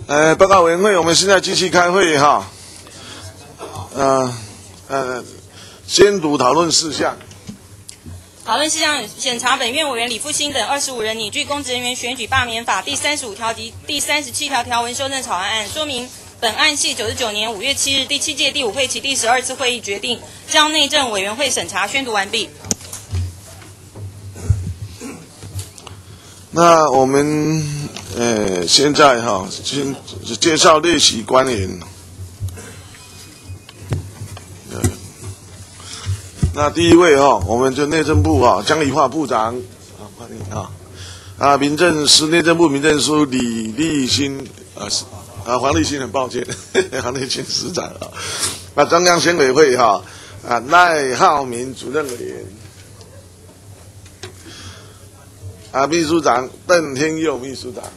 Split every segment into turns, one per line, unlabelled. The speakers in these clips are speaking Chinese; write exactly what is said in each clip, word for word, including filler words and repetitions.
呃，报告委员会，我们现在继续开会哈。呃呃，先读讨论事项。
讨论事项：审查本院委员李复兴等二十五人拟具公职人员选举罢免法第三十五条及第三十七条条文修正草案案，说明本案系九十九年五月七日第七届第五会期第十二次会议决定，将内政委员会审查宣读完毕。
那我们呃现在哈，先介绍列席官员。那第一位哈，我们就内政部啊，江宜桦部长啊，欢迎啊。啊，民政司内政部民政司李立新啊，啊黄立新很抱歉，黄立新司长啊。啊，中央选委会哈啊赖浩明主任委员。啊，秘书长邓天佑秘书长，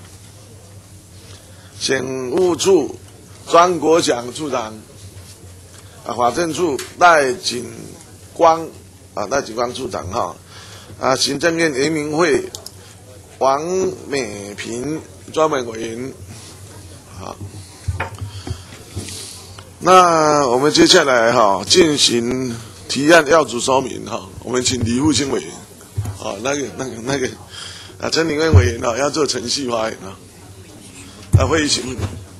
选务处庄国祥处长，啊，法政处赖景光啊，赖景光处长哈，啊，行政院原民会王美萍专门委员，好，那我们接下来哈进行提案要旨说明哈，我们请李复兴委员，啊，那个那个那个。啊，陈领院委员啊，要做程序发言啊。啊，会议请。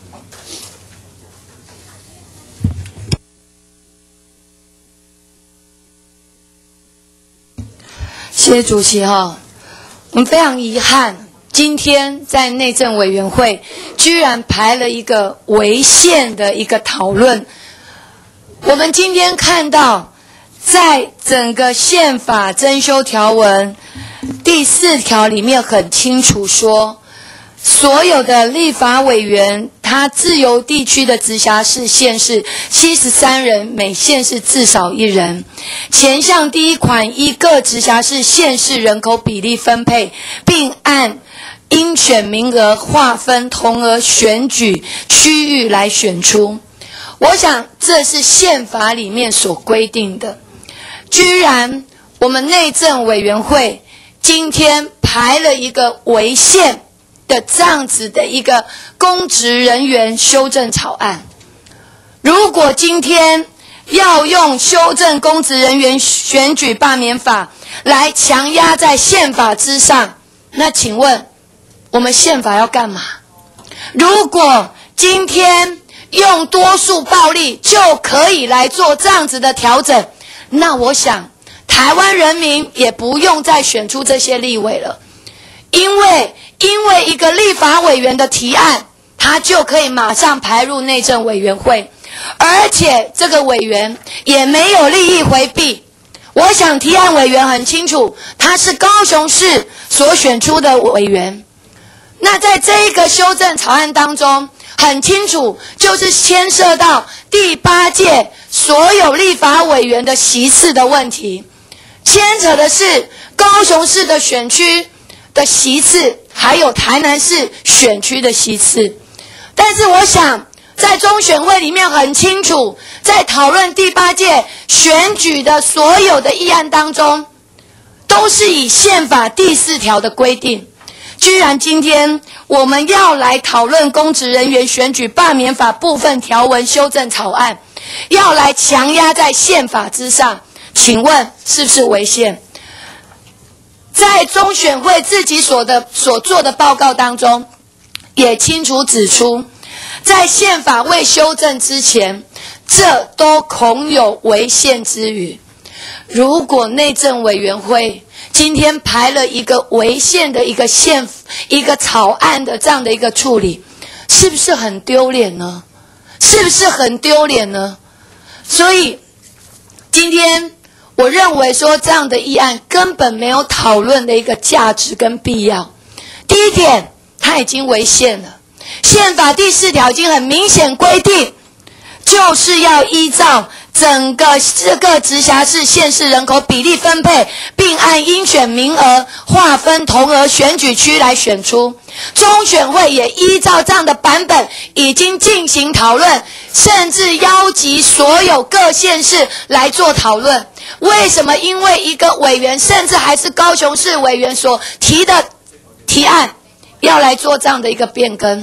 谢谢主席哈，我们非常遗憾，今天在内政委员会居然排了一个违宪的一个讨论。我们今天看到，在整个宪法增修条文。第四条里面很清楚说，所有的立法委员，他自由地区的直辖市、县市七十三人，每县市至少一人。前项第一款依各直辖市、县市人口比例分配，并按应选名额划分同额选举区域来选出。我想这是宪法里面所规定的。居然我们内政委员会今天排了一个违宪的这样子的一个公职人员修正草案。如果今天要用修正公职人员选举罢免法来强压在宪法之上，那请问我们宪法要干嘛？如果今天用多数暴力就可以来做这样子的调整，那我想台湾人民也不用再选出这些立委了，因为因为一个立法委员的提案，他就可以马上排入内政委员会，而且这个委员也没有利益回避。我想提案委员很清楚，他是高雄市所选出的委员。那在这一个修正草案当中，很清楚就是牵涉到第八届所有立法委员的席次的问题。牵扯的是高雄市的选区的席次，还有台南市选区的席次。但是我想，在中选会里面很清楚，在讨论第八届选举的所有的议案当中，都是以宪法第四条的规定。居然今天我们要来讨论公职人员选举罢免法部分条文修正草案，要来强压在宪法之上，请问是不是违宪？在中选会自己所的所做的报告当中，也清楚指出，在宪法未修正之前，这都恐有违宪之虞。如果内政委员会今天排了一个违宪的一个宪一个草案的这样的一个处理，是不是很丢脸呢？是不是很丢脸呢？所以今天我认为说这样的议案根本没有讨论的一个价值跟必要。第一点，它已经违宪了，宪法第四条已经很明显规定，就是要依照整个这个直辖市县市人口比例分配，并按应选名额划分同额选举区来选出。中选会也依照这样的版本已经进行讨论，甚至邀集所有各县市来做讨论。为什么？因为一个委员，甚至还是高雄市委员所提的提案，要来做这样的一个变更。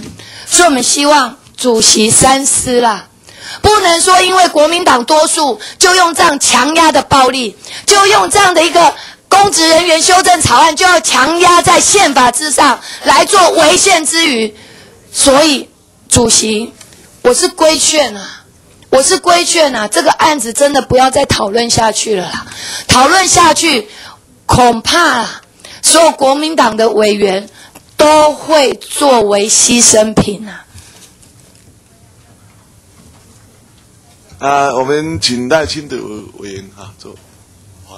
所以我们希望主席三思啦，不能说因为国民党多数就用这样强压的暴力，就用这样的一个公职人员修正草案就要强压在宪法之上来做违宪之余。所以主席，我是规劝啊，我是规劝啊，这个案子真的不要再讨论下去了啦，讨论下去恐怕啦所有国民党的委员都会作为牺牲品啊。
啊，我们请赖清德委员哈做发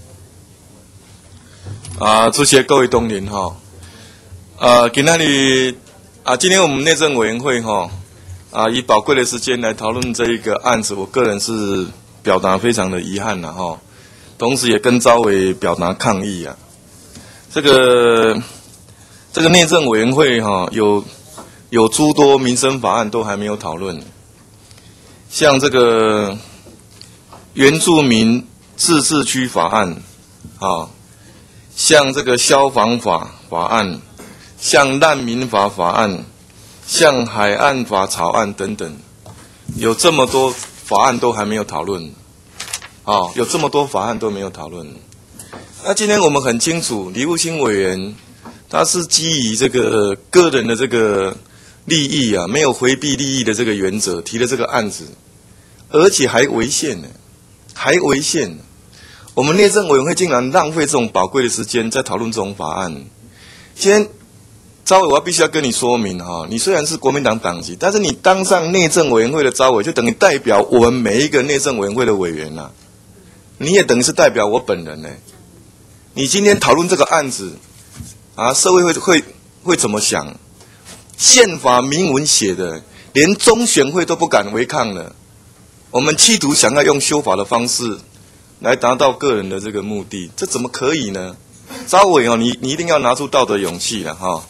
言。
啊，主席各位同仁哈，呃，今天里啊，今天我们内政委员会哈啊，以宝贵的时间来讨论这一个案子，我个人是表达非常的遗憾了哈，同时也跟召委表达抗议啊。这个这个内政委员会哈有有诸多民生法案都还没有讨论。像这个原住民自治区法案，啊，像这个消防法法案，像难民法法案，像海岸法草案等等，有这么多法案都还没有讨论，啊，有这么多法案都没有讨论。那今天我们很清楚，李复兴委员他是基于这个个人的这个利益啊，没有回避利益的这个原则提的这个案子，而且还违宪呢，还违宪。我们内政委员会竟然浪费这种宝贵的时间在讨论这种法案。今天召委，我必须要跟你说明哈，你虽然是国民党党籍，但是你当上内政委员会的召委，就等于代表我们每一个内政委员会的委员呐、啊，你也等于是代表我本人呢。你今天讨论这个案子啊，社会会会会怎么想？宪法明文写的，连中选会都不敢违抗了。我们企图想要用修法的方式来达到个人的这个目的，这怎么可以呢？召委哦，你你一定要拿出道德勇气了哈。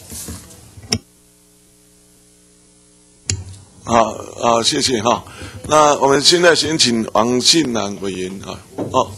好，好，谢谢哈。那我们现在先请王信南委员啊，哦，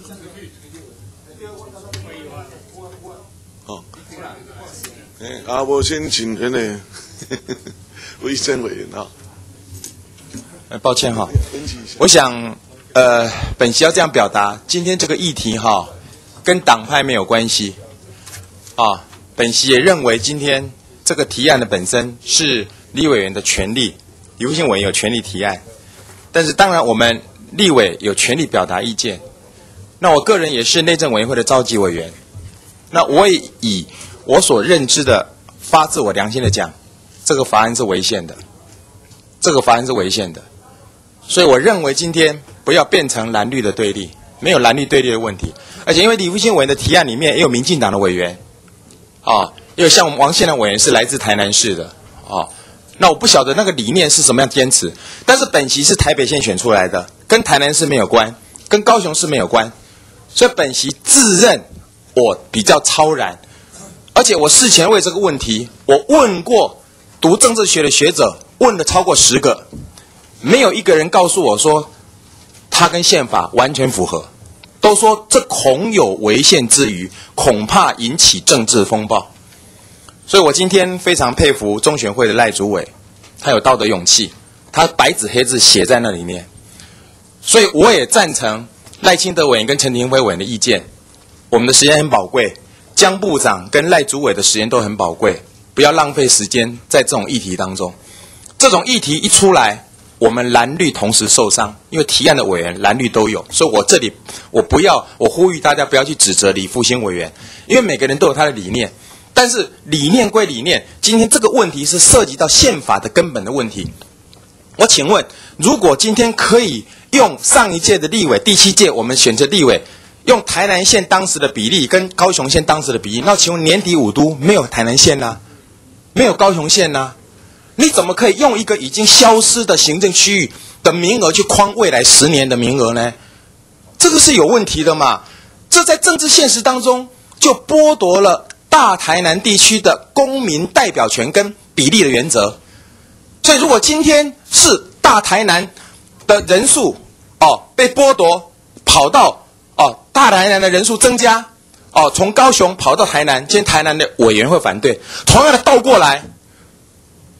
哦，哎，啊，我先请那个卫生委员啊。
呃，抱歉哈，我想，呃，本席要这样表达，今天这个议题哈，跟党派没有关系，啊，本席也认为今天这个提案的本身是立委员的权利，李复兴委员有权利提案，但是当然我们立委有权利表达意见。那我个人也是内政委员会的召集委员，那我也以我所认知的，发自我良心的讲，这个法案是违宪的，这个法案是违宪的。所以我认为今天不要变成蓝绿的对立，没有蓝绿对立的问题。而且因为李复兴委员的提案里面也有民进党的委员，啊，也有像我们王宪南委员是来自台南市的，啊，那我不晓得那个理念是什么样坚持，但是本席是台北县选出来的，跟台南市没有关，跟高雄市没有关，所以本席自认我比较超然，而且我事前为这个问题，我问过读政治学的学者，问了超过十个。没有一个人告诉我说他跟宪法完全符合，都说这恐有违宪之余，恐怕引起政治风暴。所以我今天非常佩服中选会的赖主委，他有道德勇气，他白纸黑字写在那里面。所以我也赞成赖清德委员跟陈亭妃委员的意见，我们的时间很宝贵，江部长跟赖主委的时间都很宝贵，不要浪费时间在这种议题当中。这种议题一出来，我们蓝绿同时受伤，因为提案的委员蓝绿都有，所以我这里我不要，我呼吁大家不要去指责李复兴委员，因为每个人都有他的理念，但是理念归理念，今天这个问题是涉及到宪法的根本的问题。我请问，如果今天可以用上一届的立委，第七届我们选择立委，用台南县当时的比例跟高雄县当时的比例，那请问年底五都没有台南县呐、啊，没有高雄县呐、啊？你怎么可以用一个已经消失的行政区域的名额去框未来十年的名额呢？这个是有问题的嘛？这在政治现实当中就剥夺了大台南地区的公民代表权跟比例的原则。所以如果今天是大台南的人数哦被剥夺，跑到哦大台南的人数增加，哦从高雄跑到台南，今天台南的委员会反对，同样的倒过来。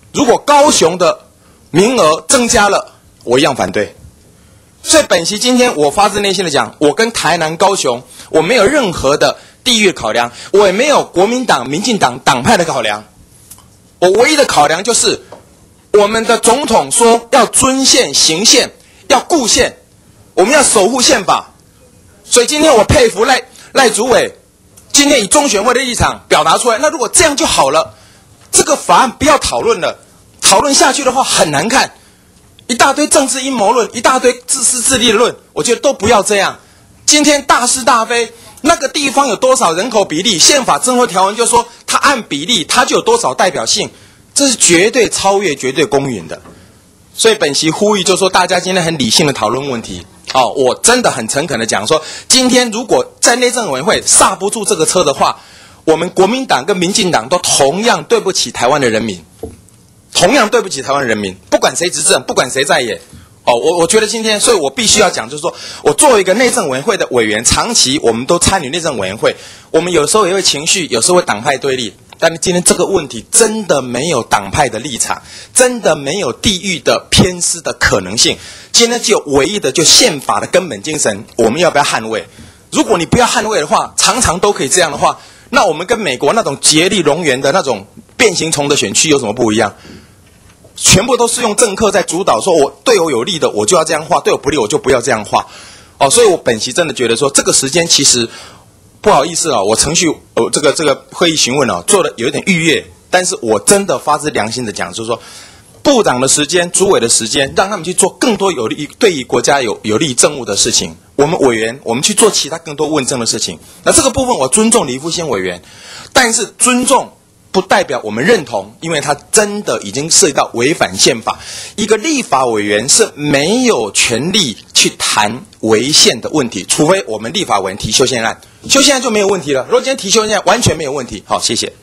如果高雄的名额增加了，我一样反对。所以本席今天我发自内心的讲，我跟台南、高雄，我没有任何的地域考量，我也没有国民党、民进党党派的考量。我唯一的考量就是，我们的总统说要遵宪、行宪，要顾宪，我们要守护宪法。所以今天我佩服赖赖主委，今天以中选会的立场表达出来。那如果这样就好了，这个法案不要讨论了，讨论下去的话很难看。一大堆政治阴谋论，一大堆自私自利论，我觉得都不要这样。今天大是大非，那个地方有多少人口比例，宪法增修条文就说它按比例，它就有多少代表性，这是绝对超越、绝对公允的。所以本席呼吁，就说大家今天很理性的讨论问题。哦，我真的很诚恳的讲说，今天如果在内政委员会刹不住这个车的话，我们国民党跟民进党都同样对不起台湾的人民。同样对不起台湾人民，不管谁执政，不管谁在野，哦，我我觉得今天，所以我必须要讲，就是说我作为一个内政委员会的委员，长期我们都参与内政委员会，我们有时候也会情绪，有时候会党派对立，但是今天这个问题真的没有党派的立场，真的没有地域的偏私的可能性，今天只有唯一的就宪法的根本精神，我们要不要捍卫？如果你不要捍卫的话，常常都可以这样的话，那我们跟美国那种竭力容源的那种变形虫的选区有什么不一样？全部都是用政客在主导，说我对我有利的我就要这样画，对我不利我就不要这样画。哦，所以我本席真的觉得说，这个时间其实不好意思啊，我程序呃这个这个会议询问啊做的有一点逾越，但是我真的发自良心的讲，就是说部长的时间、主委的时间，让他们去做更多有利对于国家有有利政务的事情。我们委员我们去做其他更多问政的事情。那这个部分我尊重李复兴委员，但是尊重不代表我们认同，因为他真的已经涉及到违反宪法。一个立法委员是没有权利去谈违宪的问题，除非我们立法委员提修宪案，修宪案就没有问题了。如果今天提修宪案，完全没有问题。好，谢谢。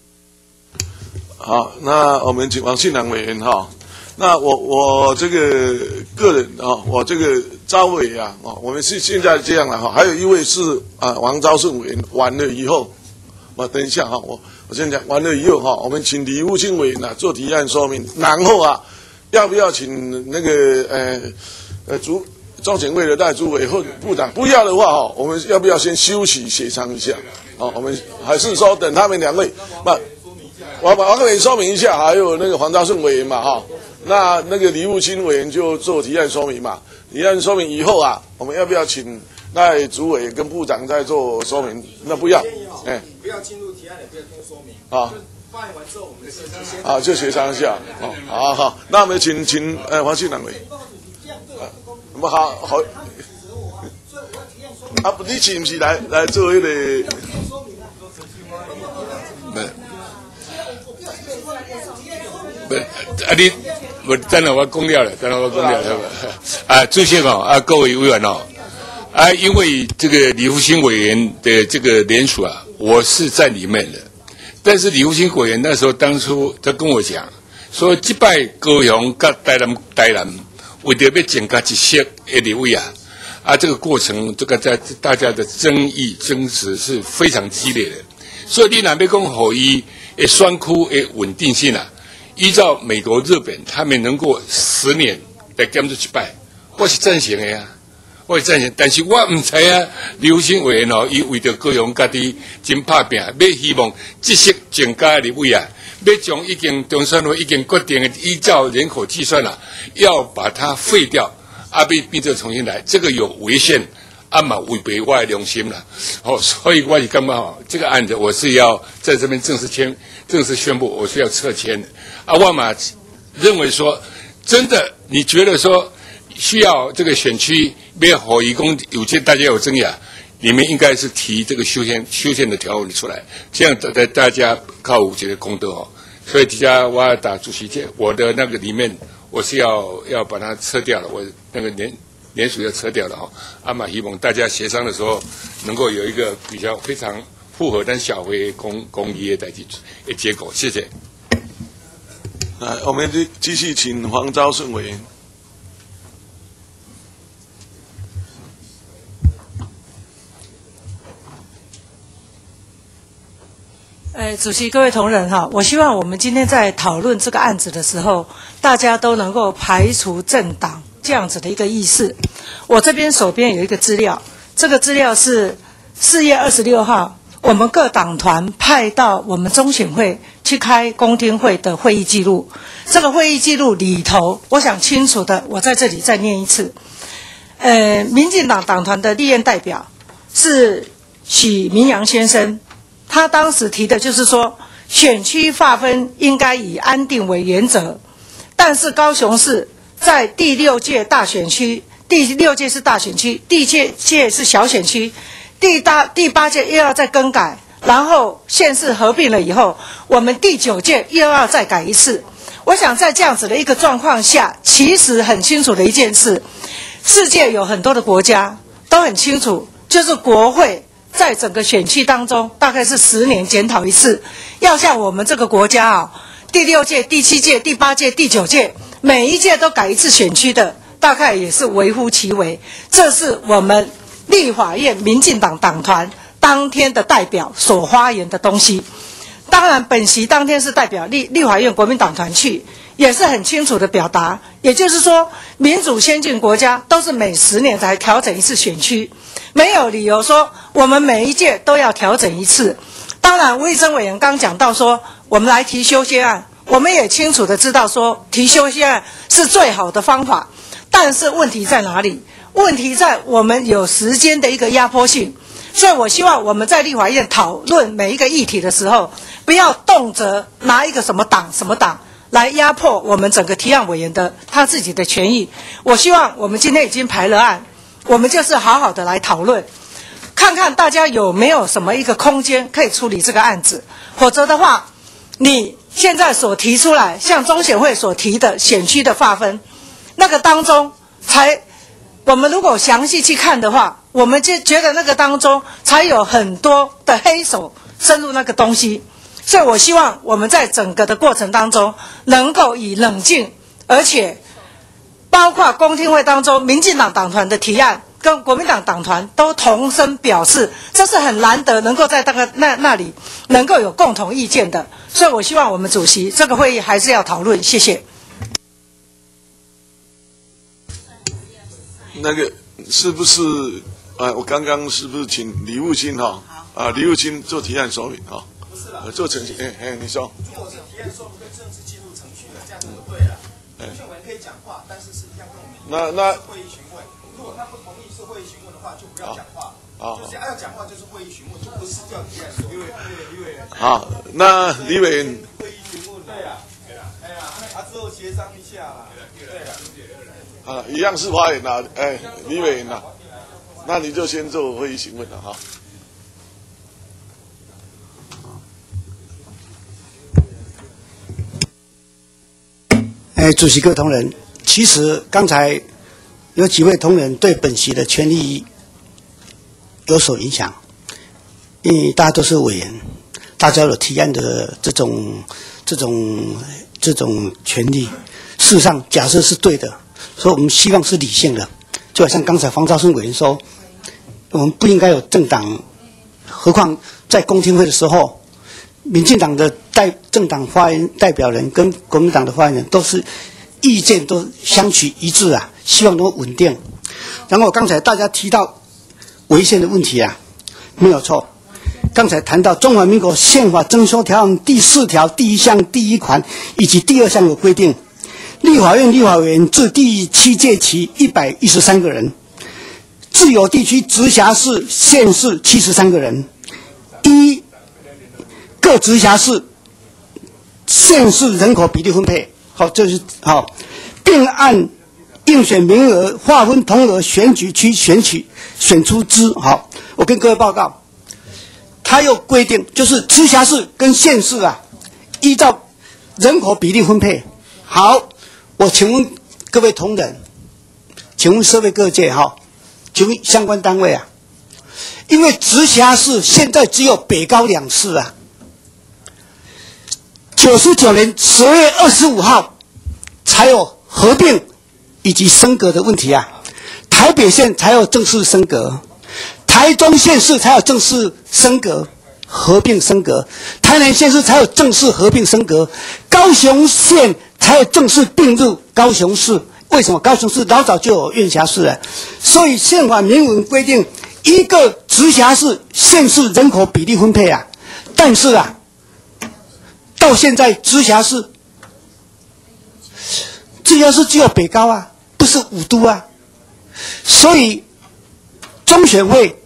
好，那我们请王信良委员哈。那我我这个个人啊，我这个招委啊，啊，我们是现在这样了哈。还有一位是啊王昭顺委员，完了以后，啊，等一下哈，我。我先讲完了以后哈，我们请李复兴委员啊做提案说明，然后啊，要不要请那个呃呃主中选会的代主委或部长？不要的话哈，我们要不要先休息协商一下？哦，我们还是说等他们两位，那我把王委员说明一下，还有那个黄昭顺委员嘛哈，那那个李复兴委员就做提案说明嘛。提案说明以后啊，我们要不要请那主委跟部长再做说明？那不要，哎。
不要进入提案，也不要听说明。
好，
发言完之后，我们协商先。
好，就协商一下。哦，好好，那我们请请呃黄信良委员。我们好好。啊，不，你是不是来来做那个？
不，啊你，我等下我讲了了，等下我讲了了。啊，主席哦，啊各位委员哦。啊，因为这个李复兴委员的这个联署啊，我是在里面的。但是李复兴委员那时候当初他跟我讲，说这摆高雄跟台南台南为了要增加一些的立委啊，啊这个过程这个在大家的争议争执是非常激烈的。所以你那边讲后裔的选区的稳定性啊，依照美国、日本他们能够十年来检出一摆，我是赞成的呀、啊。我是赞成，但是我唔知啊，李复兴委员哦，伊为着高雄家己真拍拼，要希望这些增加的立委啊，要将已经中选会已经决定的依照人口计算啊，要把它废掉，啊，变变成重新来，这个有违宪，啊嘛违背我的良心啦。哦，所以我是感觉哦，这个案子我是要在这边正式签、正式宣布，我是要撤签的。啊，我嘛认为说，真的，你觉得说？需要这个选区要和义工有些大家有争议啊，你们应该是提这个修宪修宪的条文出来，这样大大家靠五节的功德哦。所以底下我要打主席键，我的那个里面我是要要把它撤掉了，我那个联联署要撤掉了哈、哦。阿玛希望大家协商的时候能够有一个比较非常符合但小回公公益的代替的结果，谢谢。
来，我们继继续请黄昭顺委员。
呃，
呃，主席、各位同仁哈，我希望我们今天在讨论这个案子的时候，大家都能够排除政党这样子的一个意识。我这边手边有一个资料，这个资料是四月二十六号，我们各党团派到我们中选会去开公听会的会议记录。这个会议记录里头，我想清楚的，我在这里再念一次。呃，民进党党团的立院代表是许明阳先生。他当时提的就是说，选区划分应该以安定为原则，但是高雄市在第六届大选区，第六届是大选区，第七届是小选区，第八第八届又要再更改，然后县市合并了以后，我们第九届又要再改一次。我想在这样子的一个状况下，其实很清楚的一件事，世界有很多的国家都很清楚，就是国会在整个选区当中，大概是十年检讨一次。要像我们这个国家啊，第六届、第七届、第八届、第九届，每一届都改一次选区的，大概也是微乎其微。这是我们立法院民进党党团当天的代表所发言的东西。当然，本席当天是代表立立法院国民党团去，也是很清楚的表达。也就是说，民主先进国家都是每十年才调整一次选区。没有理由说我们每一届都要调整一次。当然，卫生委员刚讲到说，我们来提修宪案，我们也清楚的知道说提修宪案是最好的方法。但是问题在哪里？问题在我们有时间的一个压迫性。所以我希望我们在立法院讨论每一个议题的时候，不要动辄拿一个什么党什么党来压迫我们整个提案委员的他自己的权益。我希望我们今天已经排了案，我们就是好好的来讨论，看看大家有没有什么一个空间可以处理这个案子。否则的话，你现在所提出来，像中选会所提的选区的划分，那个当中才，我们如果详细去看的话，我们就觉得那个当中才有很多的黑手深入那个东西。所以我希望我们在整个的过程当中，能够以冷静，而且包括公听会当中，民进党党团的提案跟国民党党团都同声表示，这是很难得能够在那个那那里能够有共同意见的。所以我希望我们主席这个会议还是要讨论。谢谢。
那个是不是？呃，我刚刚是不是请李务清哈？啊，李务清做提案说明哈。不是了，做程序。哎哎，你说。
如果是提案说明跟正式进入程序的，这样就不对了。中选委可以讲话，但是是要跟我们
那那
会议询问。如果他不同意是会议询问的话，就不要讲话。啊，就是要讲话就是会议询问，就不是叫提案说明。李委李委员。
好，那李委员。
会议询问。对呀，对呀，哎呀，啊之后协商一下啦。对了。
啊，一样是发言啦，哎，李委员啦，那你就先做会议询问了哈。
哎，主席各位同仁，其实刚才有几位同仁对本席的权利有所影响，因为大家都是委员，大家有提案的这种、这种、这种权利。事实上，假设是对的。所以我们希望是理性的，就好像刚才黄兆顺委员说，我们不应该有政党，何况在公听会的时候，民进党的代政党发言代表人跟国民党的发言人都是意见都相取一致啊，希望能够稳定。然后刚才大家提到违宪的问题啊，没有错。刚才谈到中华民国宪法增修条文第四条第一项第一款以及第二项有规定。立法院立法委员至第七届期一百一十三个人，自由地区直辖市、县市七十三个人，依各直辖市、县市人口比例分配。好，这是好，并按应选名额划分同额选举区选取选出之。好，我跟各位报告，他又规定就是直辖市跟县市啊，依照人口比例分配。好。我请问各位同仁，请问社会各界哈，请问相关单位啊，因为直辖市现在只有北高两市啊，九十九年十月二十五号才有合并以及升格的问题啊，台北县才有正式升格，台中县市才有正式升格合并升格，台南县市才有正式合并升格，高雄县才有正式并入高雄市。为什么高雄市老早就有院辖市了？所以宪法明文规定，一个直辖市县市人口比例分配啊，但是啊，到现在直辖市，直辖市只有北高啊，不是五都啊，所以中选会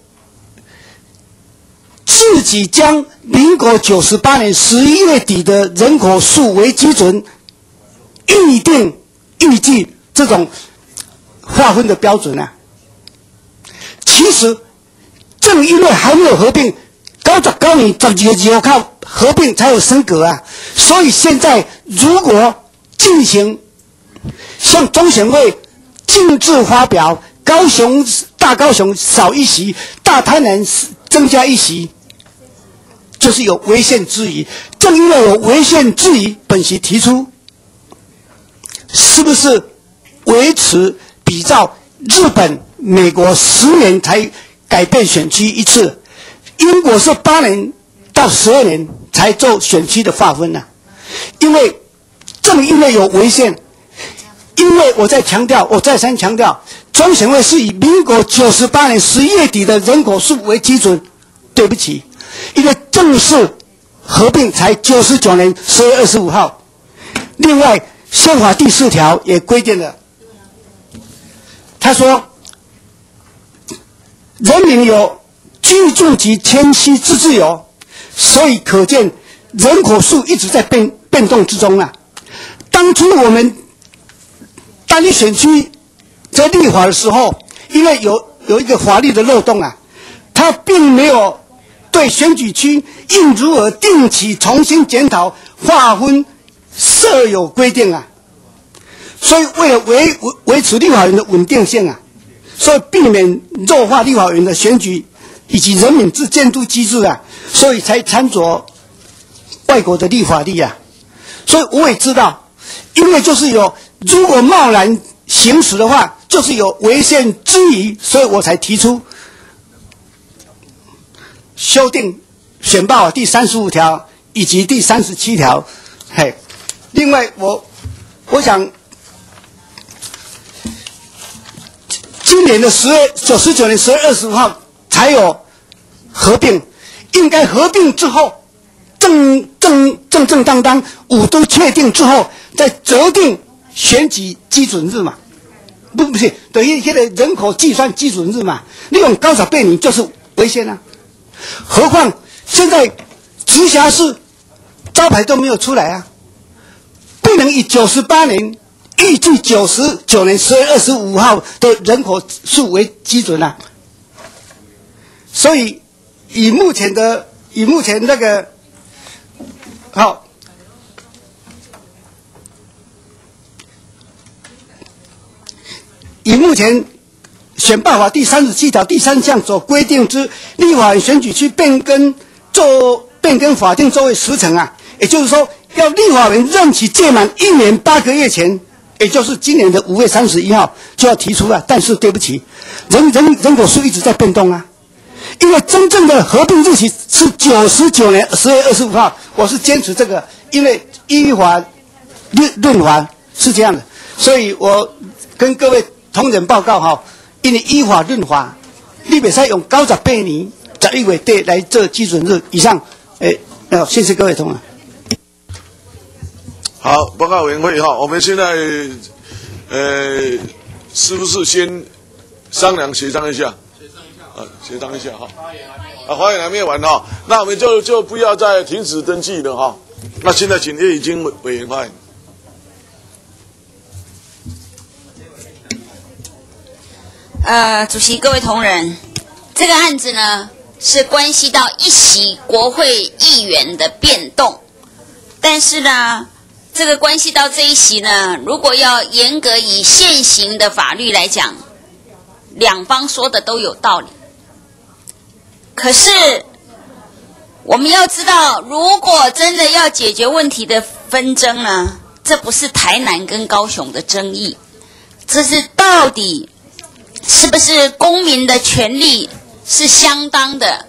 自己将民国九十八年十一月底的人口数为基准，预定预计这种划分的标准啊。其实正因为还没有合并，九十九年十二月二号合并才有升格啊，所以现在如果进行向中选会径自发表，高雄大高雄少一席，大台南增加一席，就是有违宪之疑。正因为有违宪之疑，本席提出，是不是维持比照日本、美国十年才改变选区一次，英国是八年到十二年才做选区的划分呢、啊？因为正因为有违宪，因为我在强调，我再三强调，中选会是以民国九十八年十一月底的人口数为基准。对不起，因为正式合并才九十九年十月二十五号。另外，宪法第四条也规定了，他说，人民有居住及迁徙之自由，所以可见人口数一直在变变动之中啊。当初我们单一选区在立法的时候，因为有有一个法律的漏洞啊，它并没有对选举区应如何定期重新检讨划分设有规定啊。所以为了维维维持立法院的稳定性啊，所以避免弱化立法院的选举以及人民之监督机制啊，所以才参照外国的立法例啊。所以我也知道，因为就是有如果贸然行使的话，就是有违宪之疑，所以我才提出修订选罢法第三十五条以及第三十七条。嘿，另外我我想，今年的十月九十九年十月二十五号才有合并，应该合并之后，正正正正当当五都确定之后，再择定选举基准日嘛。不不是，等于现在人口计算基准日嘛，利用高少倍你就是违宪啊。何况现在直辖市招牌都没有出来啊，不能以九十八年预计九十九年十月二十五号的人口数为基准啊。所以以目前的以目前那个好。以目前选罢法第三十七条第三项所规定之立法院选举区变更做变更法定座位时程啊，也就是说，要立法院任期届满一年八个月前，也就是今年的五月三十一号就要提出了。但是对不起，人人人口数一直在变动啊，因为真正的合并日期是九十九年十月二十五号，我是坚持这个，因为依法论论法是这样的，所以我跟各位同仁报告哈，因为依法论法，你袂使用九十八年十一月底来做基准日以上。诶，呃，谢谢各位同仁。
好，报告委员会哈，我们现在呃，是不是先商量协商一下？协商一下啊，协商一下哈。啊，发言还没完哈，那我们就就不要再停止登记了哈。那现在请叶已经委员发言。
呃，主席、各位同仁，这个案子呢是关系到一席国会议员的变动，但是呢，这个关系到这一席呢，如果要严格以现行的法律来讲，两方说的都有道理。可是我们要知道，如果真的要解决问题的纷争呢，这不是台南跟高雄的争议，这是到底是不是公民的权利是相当的，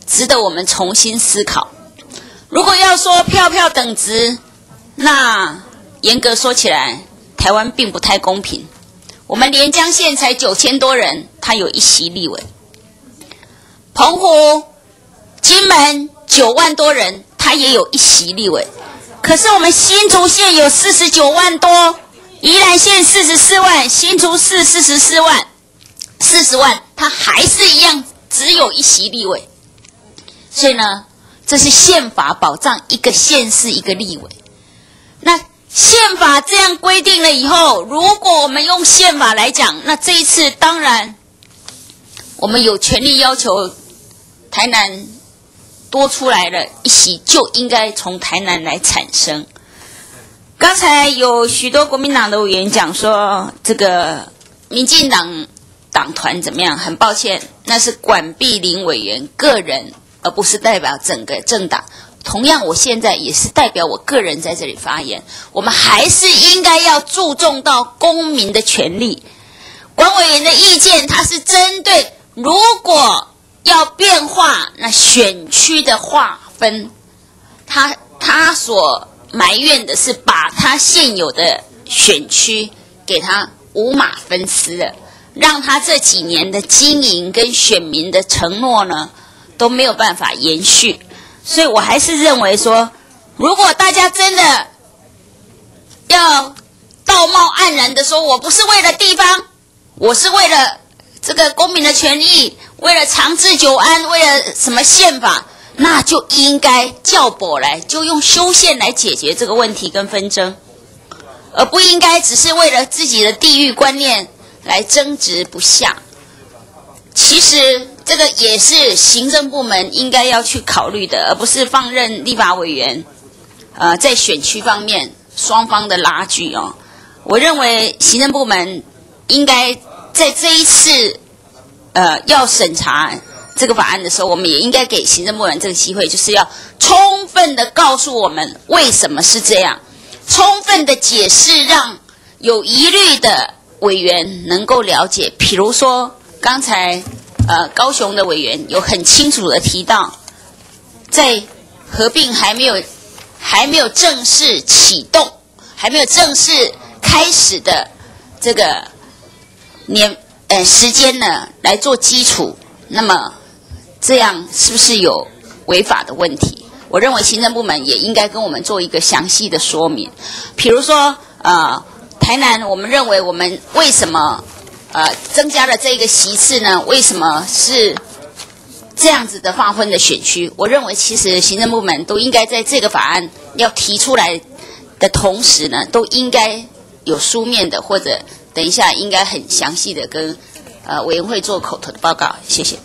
值得我们重新思考。如果要说票票等值，那严格说起来，台湾并不太公平。我们连江县才九千多人，他有一席立委；澎湖、金门九万多人，他也有一席立委。可是我们新竹县有四十九万多，宜兰县四十四万，新竹市四十四万，四十万，他还是一样只有一席立委。所以呢，这是宪法保障一个县市一个立委。那宪法这样规定了以后，如果我们用宪法来讲，那这一次当然我们有权利要求台南多出来了一席，就应该从台南来产生。刚才有许多国民党的委员讲说，这个民进党党团怎么样？很抱歉，那是管碧玲委员个人，而不是代表整个政党。同样，我现在也是代表我个人在这里发言。我们还是应该要注重到公民的权利。管委员的意见，它是针对如果要变化那选区的划分，他他所埋怨的是把他现有的选区给他五马分尸了，让他这几年的经营跟选民的承诺呢都没有办法延续。所以我还是认为说，如果大家真的要道貌岸然的说，我不是为了地方，我是为了这个公民的权益，为了长治久安，为了什么宪法，那就应该叫驳来，就用修宪来解决这个问题跟纷争，而不应该只是为了自己的地域观念来争执不下。其实这个也是行政部门应该要去考虑的，而不是放任立法委员呃在选区方面双方的拉锯哦。我认为行政部门应该在这一次呃要审查这个法案的时候，我们也应该给行政部门这个机会，就是要充分的告诉我们为什么是这样，充分的解释，让有疑虑的委员能够了解。比如说刚才呃高雄的委员有很清楚的提到，在合并还没有还没有正式启动，还没有正式开始的这个年呃时间呢来做基础，那么这样是不是有违法的问题？我认为行政部门也应该跟我们做一个详细的说明。比如说呃台南，我们认为我们为什么呃增加了这个席次呢？为什么是这样子的划分的选区？我认为其实行政部门都应该在这个法案要提出来的同时呢，都应该有书面的，或者等一下应该很详细的跟呃委员会做口头的报告。谢谢。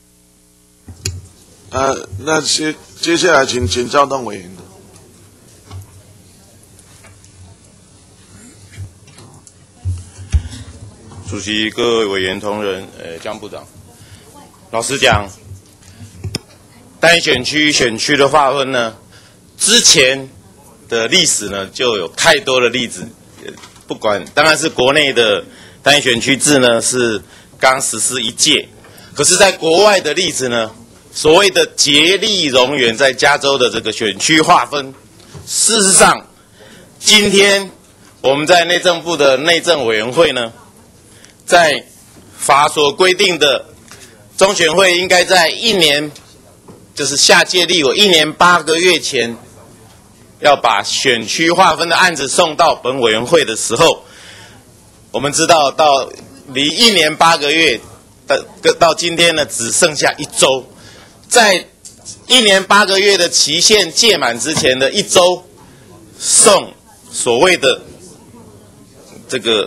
呃，那接接下来请请赵栋委员。
主席、各位委员同仁，呃，江部长，老实讲，单选区选区的划分呢，之前的历史呢就有太多的例子，不管当然是国内的单选区制呢是刚实施一届，可是在国外的例子呢，所谓的竭力容源在加州的这个选区划分，事实上，今天我们在内政部的内政委员会呢，在法所规定的中选会应该在一年，就是下届立委一年八个月前，要把选区划分的案子送到本委员会的时候，我们知道到离一年八个月到到今天呢，只剩下一周。在一年八个月的期限届满之前的一周，送所谓的这个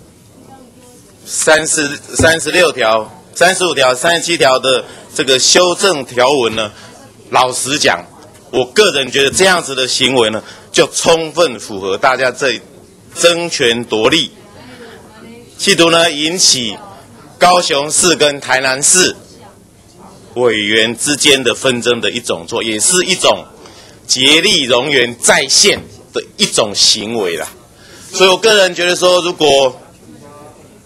三十三十六条、三十五条、三十七条的这个修正条文呢，老实讲，我个人觉得这样子的行为呢，就充分符合大家这争权夺利，企图呢引起高雄市跟台南市委员之间的纷争的一种做，也是一种竭力容源再现的一种行为啦。所以我个人觉得说，如果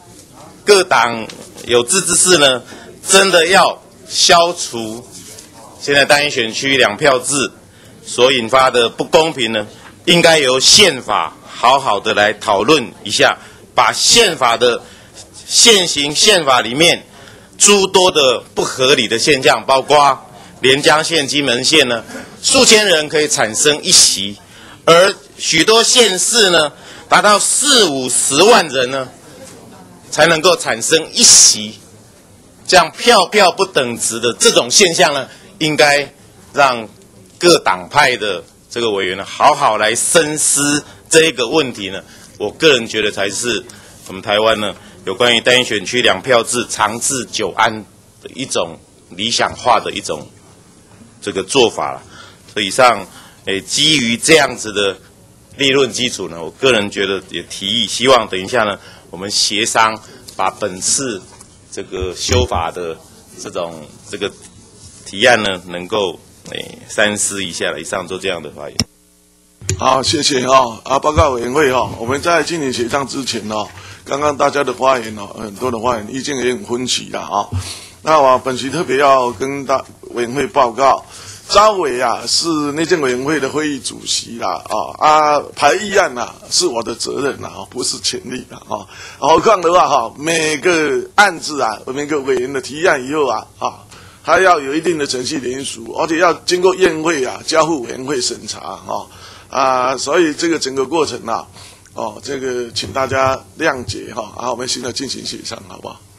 各党有志之士呢，真的要消除现在单一选区两票制所引发的不公平呢，应该由宪法好好的来讨论一下，把宪法的现行宪法里面诸多的不合理的现象，包括连江县、金门县呢，数千人可以产生一席，而许多县市呢，达到四五十万人呢，才能够产生一席，这样票票不等值的这种现象呢，应该让各党派的这个委员呢，好好来深思这一个问题呢。我个人觉得才是我们台湾呢，有关于单一选区两票制长治久安的一种理想化的一种这个做法了。所以以上，诶，基于这样子的理论基础呢，我个人觉得也提议，希望等一下呢，我们协商把本次这个修法的这种这个提案呢，能够诶三思一下了。以上做这样的发言。
好，谢谢哈啊，报告委员会哈，我们在进行协商之前哦，刚刚大家的发言哦，很多的发言意见也很分歧啦啊。那我本席特别要跟大委员会报告。张伟啊，是内政委员会的会议主席啦，啊啊，排议案呐、啊、是我的责任啦，不是权利啦，啊，何况的话哈，每个案子啊，每个委员的提案以后啊，啊，还要有一定的程序联署，而且要经过院会啊，交付委员会审查，哈啊，所以这个整个过程啊，哦，这个请大家谅解哈，啊，我们现在进行协商，好不好？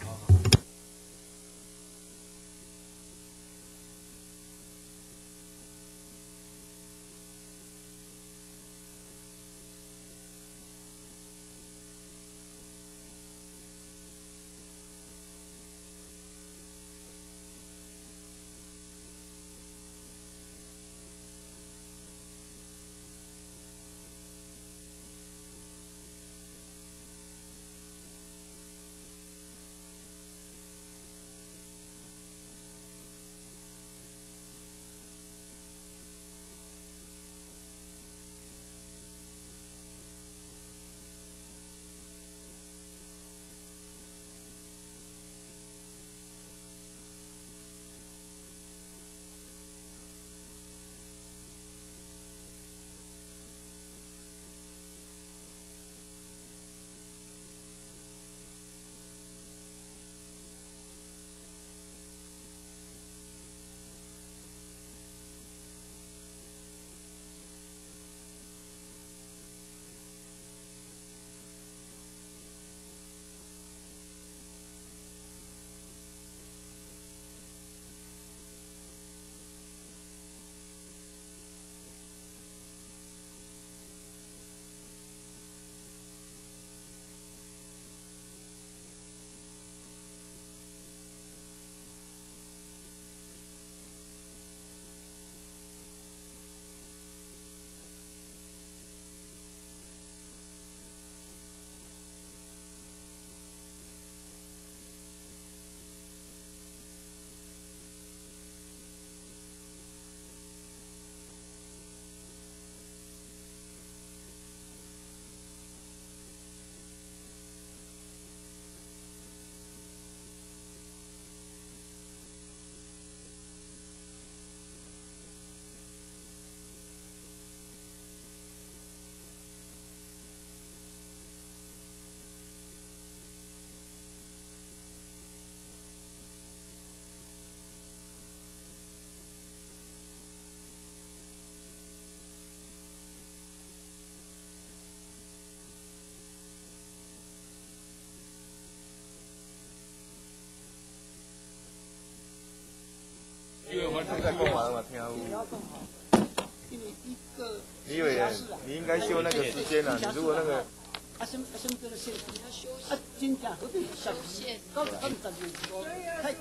李委员，你应该修那个时间啊！你如果那个。啊，什么什么叫做限制？啊，真正何必限制？到到十年多，太。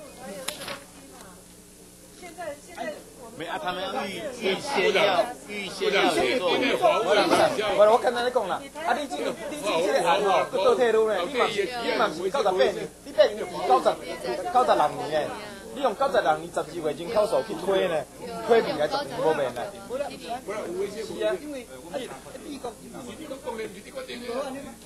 现在现在没啊，他们预预先要预先要有做。我我刚才你讲啦，啊，你这个你这个案吼，去倒退路呢，你嘛你嘛是九十八年，你八年就九十九十六年诶。你用九十六年十二月人口数去推呢，推未来十年无变啦。是啊，因为美国美国讲的，美国决定。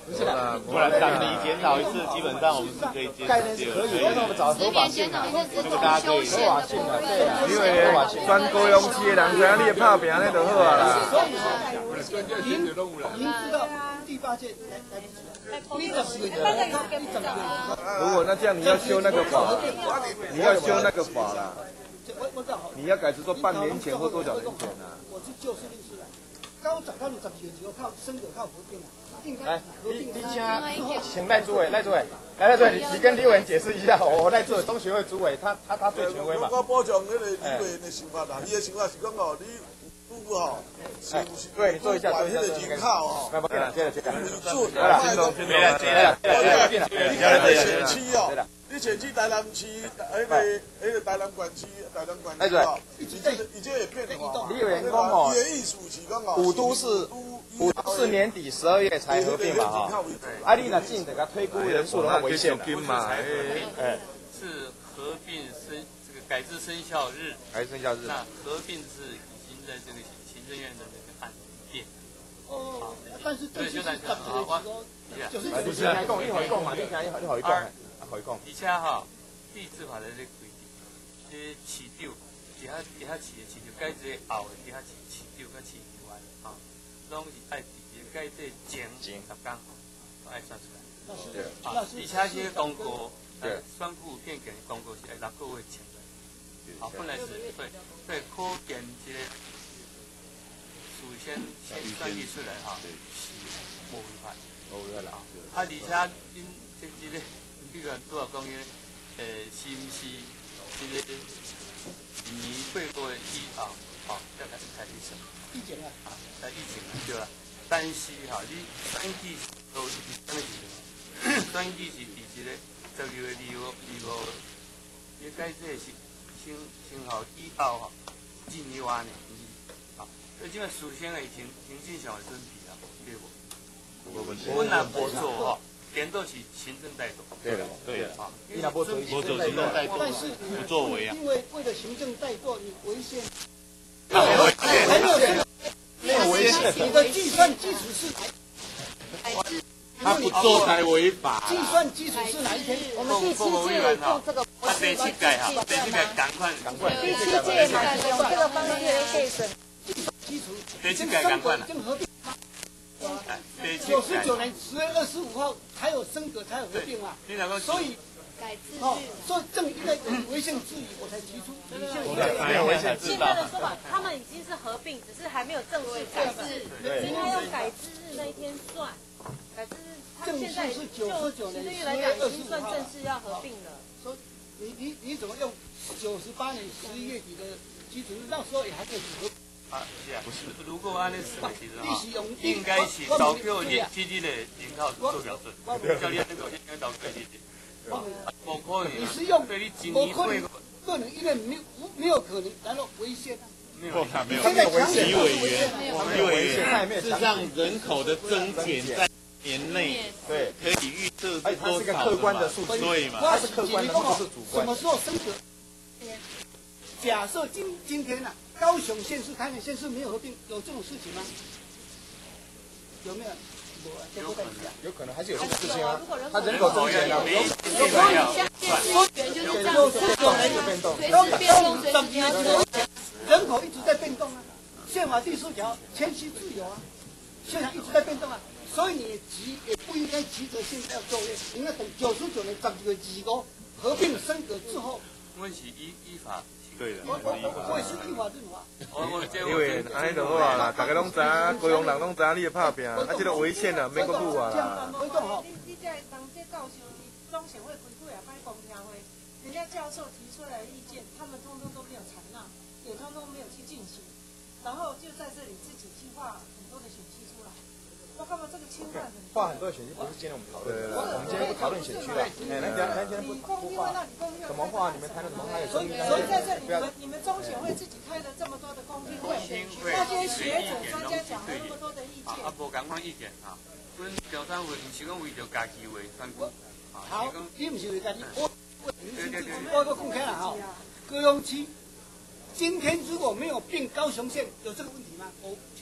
不然不然党里检讨一次，基本上我们是可以接受。
概念是可以，那我们找合法性啊，
这个大家可以
合法性啊，对啊，
因为专高雄市的人知影你的拍拼那就好啊啦。
您您知道第八届来来不及了，你怎么你怎么？
如果那这样你要修那个法，你要修那个法啦。你要改成说半年前或多少年前啊？
我是就事论事啦，高长高你十几年靠升格靠合并啊。
来，你你请请赖主委，赖主委，来赖主委，你你跟李委员解释一下，我赖主委中学会主委，他他他最权威嘛。
我补充那个李委员的想法啦，伊的想法是讲哦，你如果吼，
哎，对，你做一下，做一下，做一下。
靠哦，
来，接着接着接着。
做，
来了，
没了，
没了，没了，没了，没了。
你看你前期哦，你前期台南区，那个那个台南管区，台南管区哦，已经已经也变了。
李委员讲哦，
伊的意思是讲哦，
五都是。五都是年底十二月才合并嘛哈，啊你若进这个推估人数的话违宪
嘛，
哎，是合并生这个改制生效日，
改制生效日，
那合并是已经在这个行政院的那个案变。
哦，但是这
就咱讲啊，我，
就是你先来讲，你好讲嘛，你先你好讲，啊好讲。
而且哈，地质法的这规定，这市长底下底下市的市长改制后的底下市市长跟市议员啊。拢是爱直接改这前十天，爱算出来。啊，而且这个公告，呃，选举变更公告是爱六个月前的。啊，本来是对对，可见这个事先先算计出来哈，是无违法。
无违法啦。
啊，而且因这这个，比如拄少讲因，呃，是毋是这个年过过以后，哦，再开始开始审。
意见啊，
啊，在疫情对啦，但是哈，你选举都是什么事情？选举是伫一个十二月二号、二号，你改这是生生效以后哈，进入安尼，啊，所以即个事先的行行政上的准备啊，对无？
无问题。
我若无做哈，点都是行政带动。
对了，对了，啊，你若无做行政
带动，
但是
不作为啊，
因为为了行政带动，你违宪。
没有违宪，
没有违宪。你的计算基础是哪？
他不做才违法。
计算基础是哪一天？我们第七届用这个模式来计算。
第七届赶快赶快。
第七届采用这个方式来计算。基础。
第七届赶快了。
九十九年十月二十五号才有升格，才有合并嘛。所以。哦，所以正因为违宪质疑，我才提出违宪。
没有违宪质疑。
现在的说法，他们已经是合并，只是还没有正式改制，所以他用改制日那一天算。改制日，他们现在就行政院来讲，已经算正式要合并了。
所以你你你怎么用九十八年十一月底的基础日，那时候也还可以合。
啊，是啊，不是。如果按那时候其实哈，应该是投票日基地的零号做标准，叫你那个应该投票日。不可能，
你是用
不
可能，不能，因为没有没有可能，然后违宪啊。
没有，没有。
现在
强
体
委员，体委员是让人口的增减在年内，
对，
可以预测是
多少客观的数字，
对嘛？
它是客观的，不是主观。什么时候升格？假设今今天呐、啊，高雄县市、台南县市没有合并，有这种事情吗？有没有？
有可能，有可能还是有这个事情啊。他人口增减了，有有
可能。就是这样，
九十九年
变动，
高雄十年人口一直在变动啊。宪法第四条，谦虚自由啊，现在一直在变动啊。所以你急也不应该急着现在要作业，应该等九十九年十二月二号合并升格之后。
我是依依法。
对的，
我我我也是依法认法。
因为安尼就好啊啦，大家拢知影，高雄人拢知影你的拍拼，啊，这个违宪啊，免搁久啊啦。
你你这人这教授，中选会开会也办公听会，人家教授提出来的意见，他们通通都没有采纳，也通通没有去进行，然后就在这里自己去画很多的选区出来。我干嘛这个侵犯很多？
画很多的选区不是今天我们讨论的，我们今天不讨论选区了。哎，来讲，来今天不不画，怎么画？你们谈的怎么画？
所以所以在这里，你们你们中选会自己开了这么多的公听会，那些学者专家讲了那么多的意见。
啊，无共款意见啊，阮中常会唔是讲为着家己话选举。
好，你唔是为家己，我我我个讲起来哈，高雄区今天如果没有并高雄县，有这个问题吗？我请问你。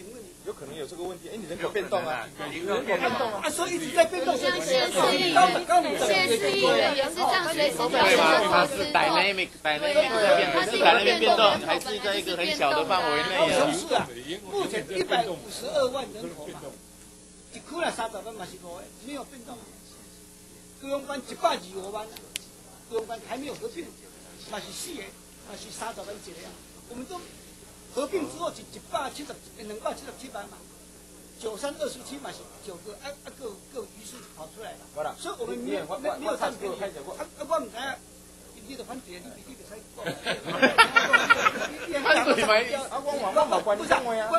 有可能有这个问题。哎，你人口变动啊，人口变动啊，
啊，所以一直在变动。
像谢市议员，谢市议员也是这样随时
对嘛？它是 dynamic dynamic 的变动，是 dynamic 变动，还是在一个很小的范围内啊？
是啊，目前一百五十二万人口嘛，一区来三十万嘛是五个，没有变动。高雄班一百二十五万，高雄班还没有合并，嘛是四个，嘛是三十万一个啊。我们都合并之后是一百七十，两百七十七万嘛。九三二十七嘛是九个，啊啊各各余数跑出来了，所以我们没有没没有谈别的，啊啊我唔知啊，你就反对，你你就使讲。
反对咪，啊我我我冇关你讲话啊。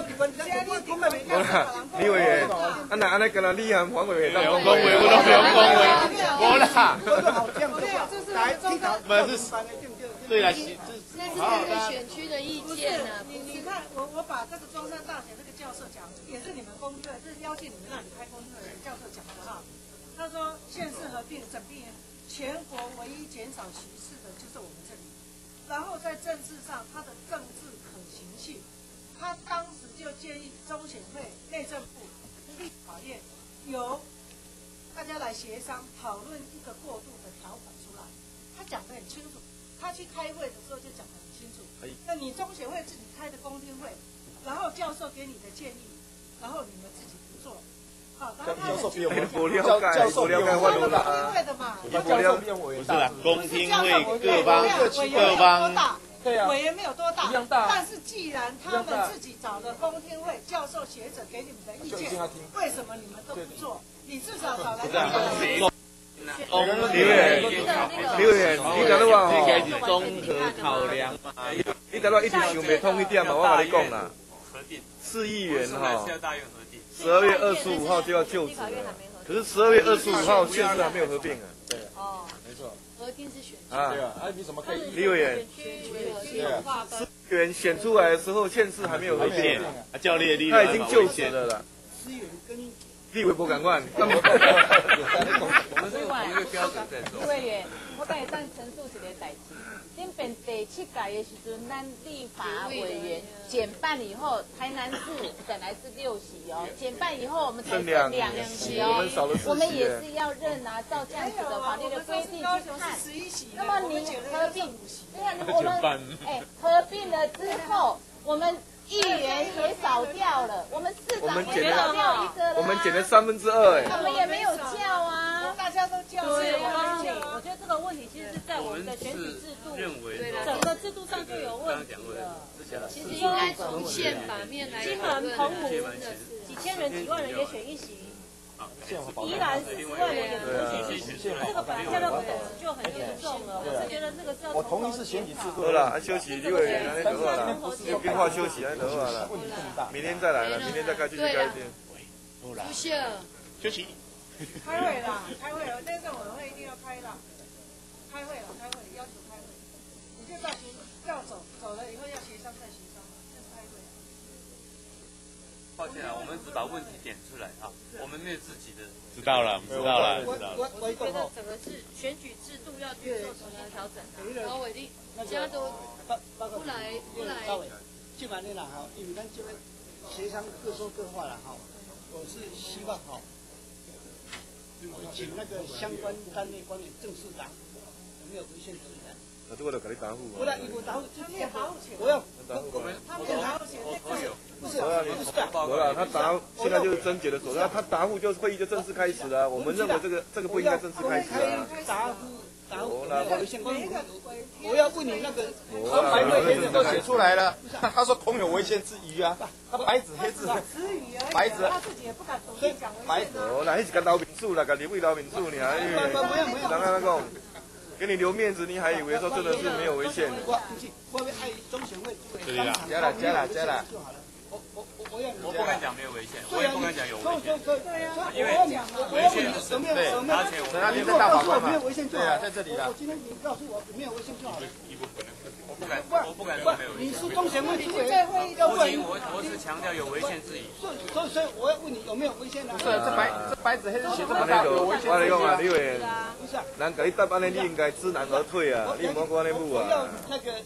李委员，啊那安尼跟他你和黄委员当
讲话，我都不用讲话，我啦。
来，
不是，对啦，是
那是这个选区的意见呢。
你你看，我我把这个中山大学这个教授讲，也是你们公队，这是邀请你们让你开公队的教授讲的哈。他说县市合并整并，全国唯一减少歧视的就是我们这里。然后在政治上，它的政治可行性，他当时就建议中选会、内政部、立法院由大家来协商讨论一个过渡的条款出来。他讲得很清楚。他去开会的时候就讲得很清楚。那你中选会自己开的公听会，然后教授给你的建议，然后你们自己不做。好，然后他
教授比我们不了解，教授了解我们
公听会的嘛。
教授比我们
不是啦，公听会各方各方。
对啊，委员没有多大，但是既然他们自己找的公听会教授学者给你们的意见，为什么你们都不做？你至少找来一
李委员，李委员，你讲的话吼，
应该是综合考量嘛。
你讲的一直想不通一点嘛，我跟你讲啦。市议员哈，十二月二十五号就要就职了，可是十二月二十五号县市还没有合并啊。
对，哦，没错。
合并是选
啊，
对啊，啊你怎么可以？
李委员，市议员选出来的时候，县市还没有合并啊，
教练
他已经就职了啦。立委不敢管，那么。
我们是用同一个标准在走。李委员，我跟你再陈述一个代志。顶边第七届的时阵，咱立法委员减半以后，台南市本来是六席哦，减半以后我们才剩两席哦。我们也是要认啊，照这样子的法律的规定去看。那么你合并，对啊，我们哎合并了之后，我们。议员也少掉了，我们市长也少掉一个了。
我们减了三分之二哎。
我们也没有叫啊，
大家都叫。
对，我觉得这个问题其实是在我们的选举制度，整个制度上就有问题了。
其实应该从宪法面来
金门、澎湖几千人、几万人也选一席。宜兰四十万人也选一席，这个本来这个本质就很严重了。我是觉得这个是要。
我同意是选举制度。
好了，休息，李委员，安尼就好了，有变化休息，安尼就好了。明天再来了，明天再开继续开店。
不是。
休息。
开会啦，开会了，内政委员会一定要开啦。开会了，开会，要求开会。你就到协要走，走了以后要协商再协商，就是开会。
抱歉啊，我们只把问题点出来啊，我们没有自己的。
知道了，知道了，知道了。
我我觉得整个是选举制度要去做重新调整的。然后我一大家都不来不来。
基本上啦哈，因为咱这边协商各说各话了哈，我是希望哈，请那个相关单位官员正式答，有没有违宪之疑？
那这个就给你答复嘛。
不然你不答复，
他没有答复权。
我要
我们他没有答复权，不是不是
不是不是，他答现在就是甄结的手段，他答复就是会议就正式开始了。我们认为这个这个不应该正式开始啊。
答复答复，我要问你那个，
白纸黑字都写出来了，他说空有违宪之余啊，他白纸黑字，白纸，
他自己也不敢主动讲
白纸。
哦，那那是跟老民主啦，跟立委老民主呢，因为当然那个。给你留面子，你还以为说真的是没有违宪？
我不是，我要爱中选会
对啦，加了加了加了。
我我我我要
我不敢讲没有违宪，我也不敢讲有违宪。
对啊，
因为
违宪有没有有没有？
那天在大法官嘛。
对
啊，在这里了。
我今天你告诉我有没有违宪就好了。
我不敢，我不敢说没有违宪。
你是中选会主委，
不行，我我是强调有违宪之疑。
所以所以我要问你有没有违宪啊？
不是，这白这白纸黑字写这么大，有违宪之疑。
我讲啊，李委员，人给你答安尼，你应该知难而退啊！你唔好讲安尼母啊。
我要那个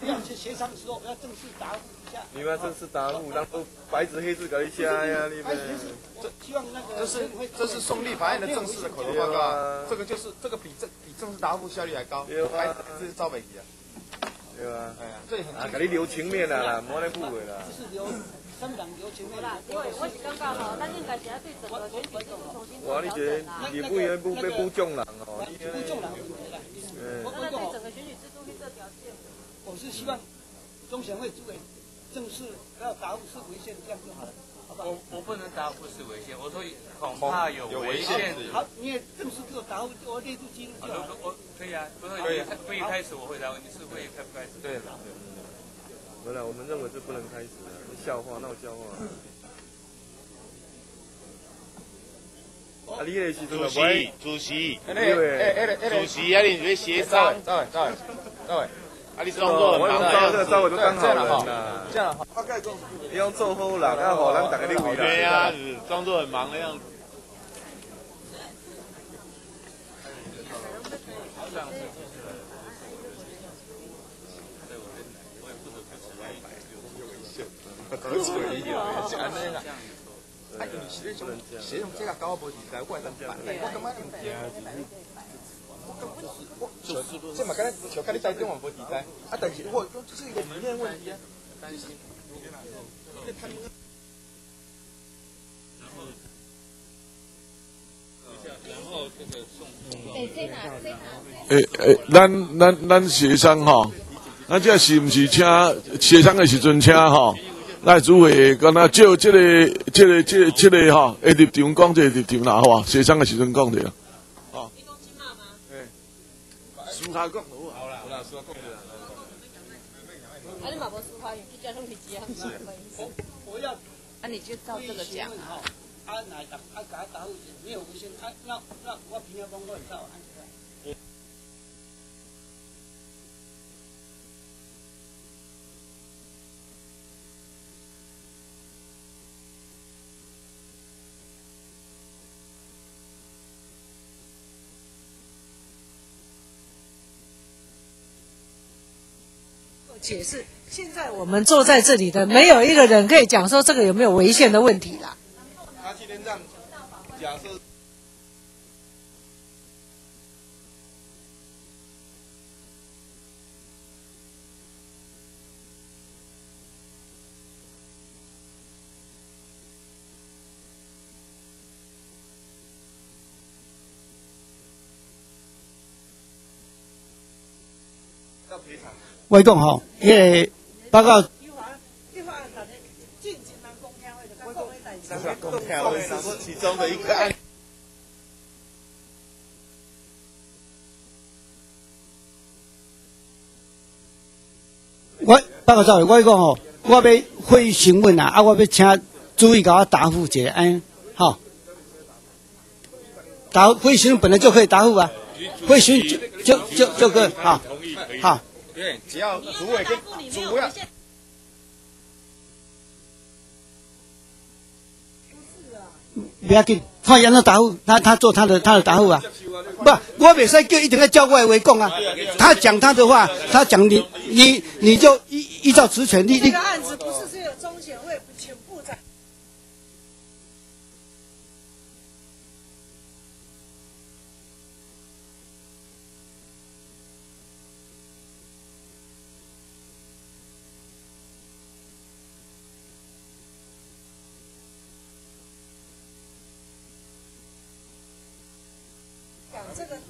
要去协商的时候，要正式答复一下。
你们要正式答复，然后白纸黑字给你写呀，你们。
这希望那个
这是这是送立法院的正式的口头报告啊，这个就是这个比正比正式答复效率还高，白纸黑字照北记啊。
对啊，
哎呀，这也很
啊，给你留情面啦，莫来误会啦。
就是留三党留情面
啦，因为我是感觉吼，咱应该是要对整个选举制度重新做
哇，你
调
这
整啊。
你不要不要不众人哦，你
不众人。
嗯。
那对整个选举制度去做调整。
我是希望中选会主委正式要答复是违宪，这样就好了。
我我不能答复是违宪，我说恐怕有违宪。
好，你也正式给我答复，我列入记录就好了。
我可以啊，不是会议会议开始我会答复，你是会议开不开始？
对了，没了，我们认为这不能开始了，笑话闹笑话。啊，你那时阵
主席，主席，
哎哎哎，
主席啊，你准备协商？
赵伟，赵伟，赵伟。
啊！你装作很忙
的，这个稍微都当好人
啦。这样好，
你要做好人，啊，好人大家你回来。
对呀，装作很忙的样子。
得罪伊了，是安尼啦。啊，因为是那种，是那种这个搞我无理解，我怎办？我感觉唔对。我就是这嘛，刚才像跟你台中我无理解，啊，但是我这是一个理念问题啊。担心。
然后这个送。
诶诶，咱咱咱协商吼，咱这是毋是请协商的时阵请吼？来主委，敢若照这个、这个、这、个、这个吼，诶立场讲这个立场啦，好吧？协商的时阵讲的啦。哦。你讲金马吗？诶。私下讲好啊。好啦，好啦，私下讲的啦。
啊，你嘛无私下用，去加上去接，
我我要，
啊，你就照这个讲。
啊，来答啊，给他答复没有无限，啊，那那我平常讲我很少按这个。
解释，现在我们坐在这里的没有一个人可以讲说这个有没有违宪的问题啦。
他今天让假设。
要赔偿。
我讲吼，迄个报告。
公开会是其中的一个案。
我报告赵委，我讲吼，我要会议询问啊，啊，我要请注意给我答复一下，哎，好。答会议询问本来就可以答复啊，会议询就就就就可以，好，好。
对，只要主委跟主要。
不要紧，看让他答复，他他做他的他的答复啊。不，我袂使叫一定要叫外围讲啊。他讲他的话，他讲你你你就依依照职权，你你。
这个案子不是只有中选会请部长。这个。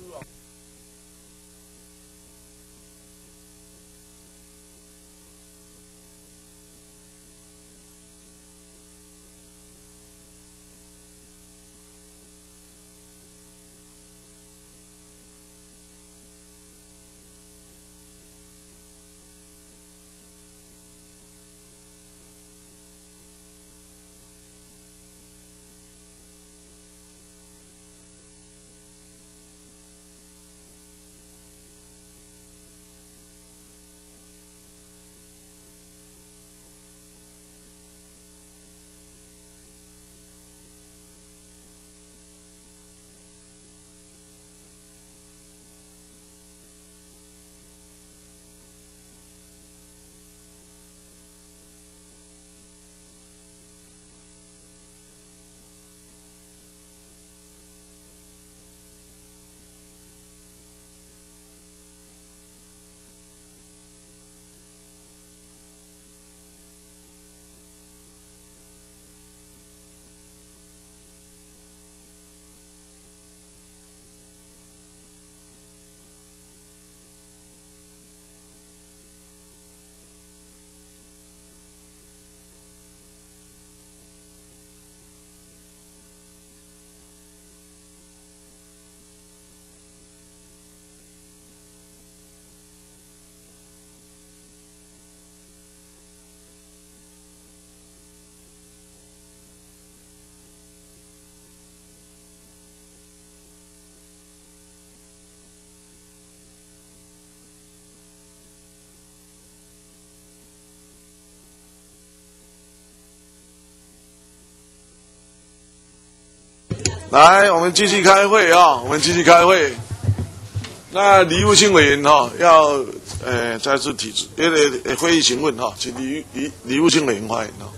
来，我们继续开会啊！我们继续开会。那李务新委员哈、哦、要呃再次提出那个会议询问哈、哦，请李李李务新委员发言哈。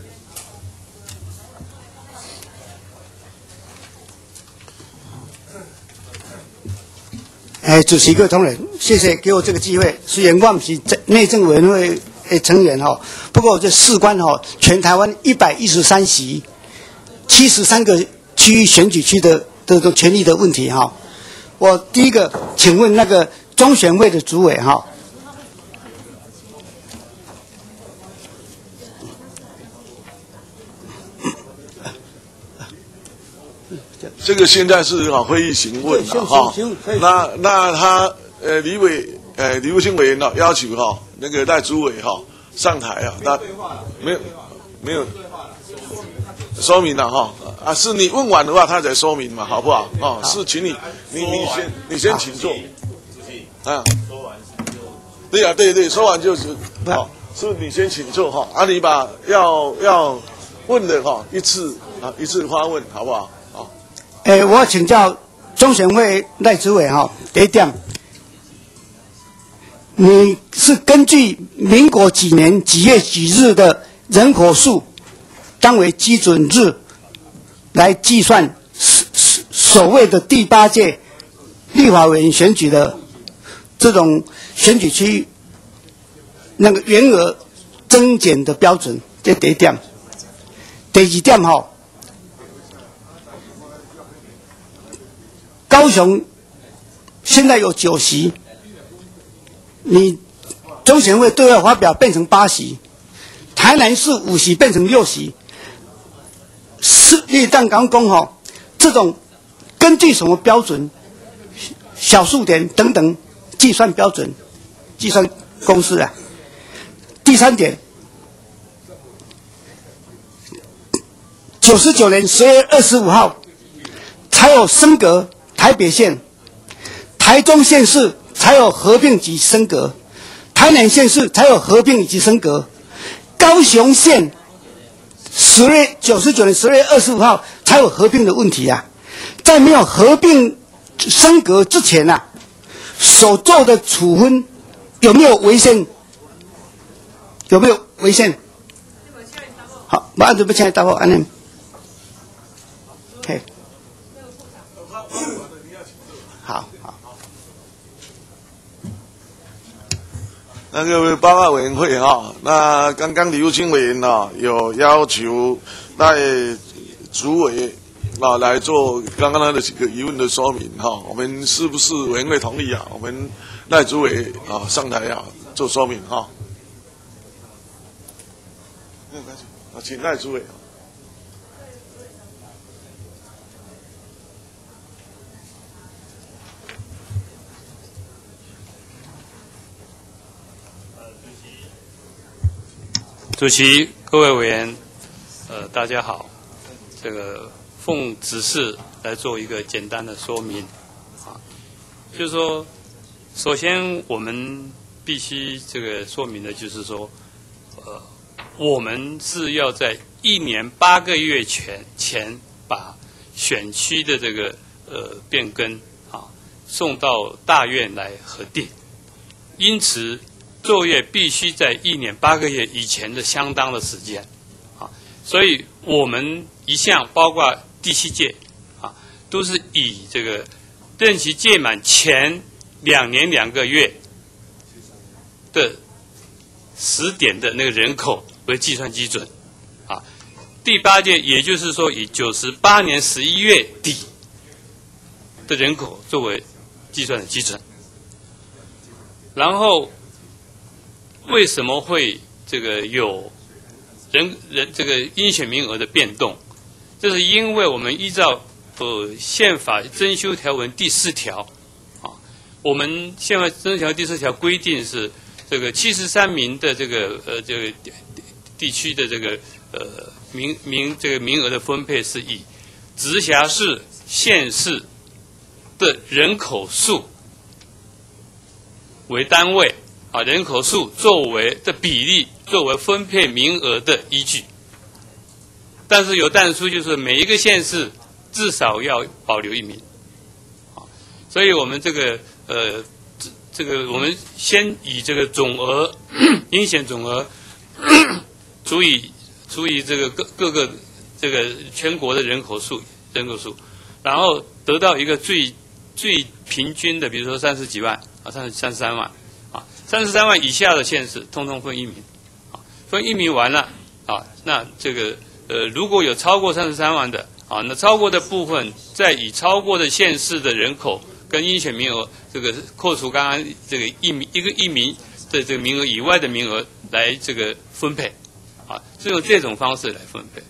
哎，主席各位同仁，谢谢给我这个机会。虽然我不是内政委员会的成员哈，不过我这事关哈全台湾一百一十三席、七十三个区域选举区的这种权利的问题哈。我第一个，请问那个中选会的主委哈，
这个现在是哈会议询问的哈，那那他呃李委呃李务新委员呢要求哈那个赖主委哈上台啊，那没有没有说明了哈啊，是你问完的话他才说明嘛，好不好？哦，是请你你你先你先请坐啊，对啊对对，说完就是好，是你先请坐哈，啊你把要要问的哈一次啊一次发问好不好？
诶，我请教中选会赖主委哈，第一点，你是根据民国几年几月几日的人口数当为基准日来计算所谓的第八届立法委员选举的这种选举区那个员额增减的标准？这第一点。第二点哈。高雄现在有九席，你中选会对外发表变成八席，台南市五席变成六席，是你当刚讲吼，这种根据什么标准、小数点等等计算标准、计算公式啊？第三点，九十九年十月二十五号才有升格。台北县、台中县市才有合并及升格，台南县市才有合并以及升格，高雄县十月九十九年十月二十五号才有合并的问题啊！在没有合并升格之前啊，所做的处分有没有违宪？有没有违宪？好，马上准备请答复，安尼。嘿。好好，
那个报告委员会哈，那刚刚李务新委员呢有要求赖主委啊来做刚刚他的几个疑问的说明哈，我们是不是委员会同意啊？我们赖主委啊上台啊做说明哈。没有关系，啊，请赖主委。
主席、各位委员，呃，大家好。这个奉指示来做一个简单的说明，啊，就是说，首先我们必须这个说明的就是说，呃，我们是要在一年八个月前前把选区的这个呃变更啊送到大院来核定，因此。作业必须在一年八个月以前的相当的时间，啊，所以我们一向包括第七届，啊，都是以这个任期届满前两年两个月的时点的那个人口为计算基准，啊，第八届也就是说以九十八年十一月底的人口作为计算的基准，然后。为什么会这个有人人这个应选名额的变动？这是因为我们依照呃宪法增修条文第四条啊，我们宪法增修条第四条规定是这个七十三名的这个呃这个地区的这个呃名名这个名额的分配是以直辖市、县市的人口数为单位。啊，人口数作为的比例作为分配名额的依据，但是有但书就是每一个县市至少要保留一名。啊，所以我们这个呃这这个我们先以这个总额应选总额除以除以这个各各个这个全国的人口数人口数，然后得到一个最最平均的，比如说三十几万啊，三十三十三万啊，三十三万以下的县市，通通分一名，啊，分一名完了啊，那这个呃如果有超过三十三万的啊，那超过的部分再以超过的县市的人口跟应选名额这个扣除刚刚这个一名一个一名的这个名额以外的名额来这个分配，啊，是用这种方式来分配。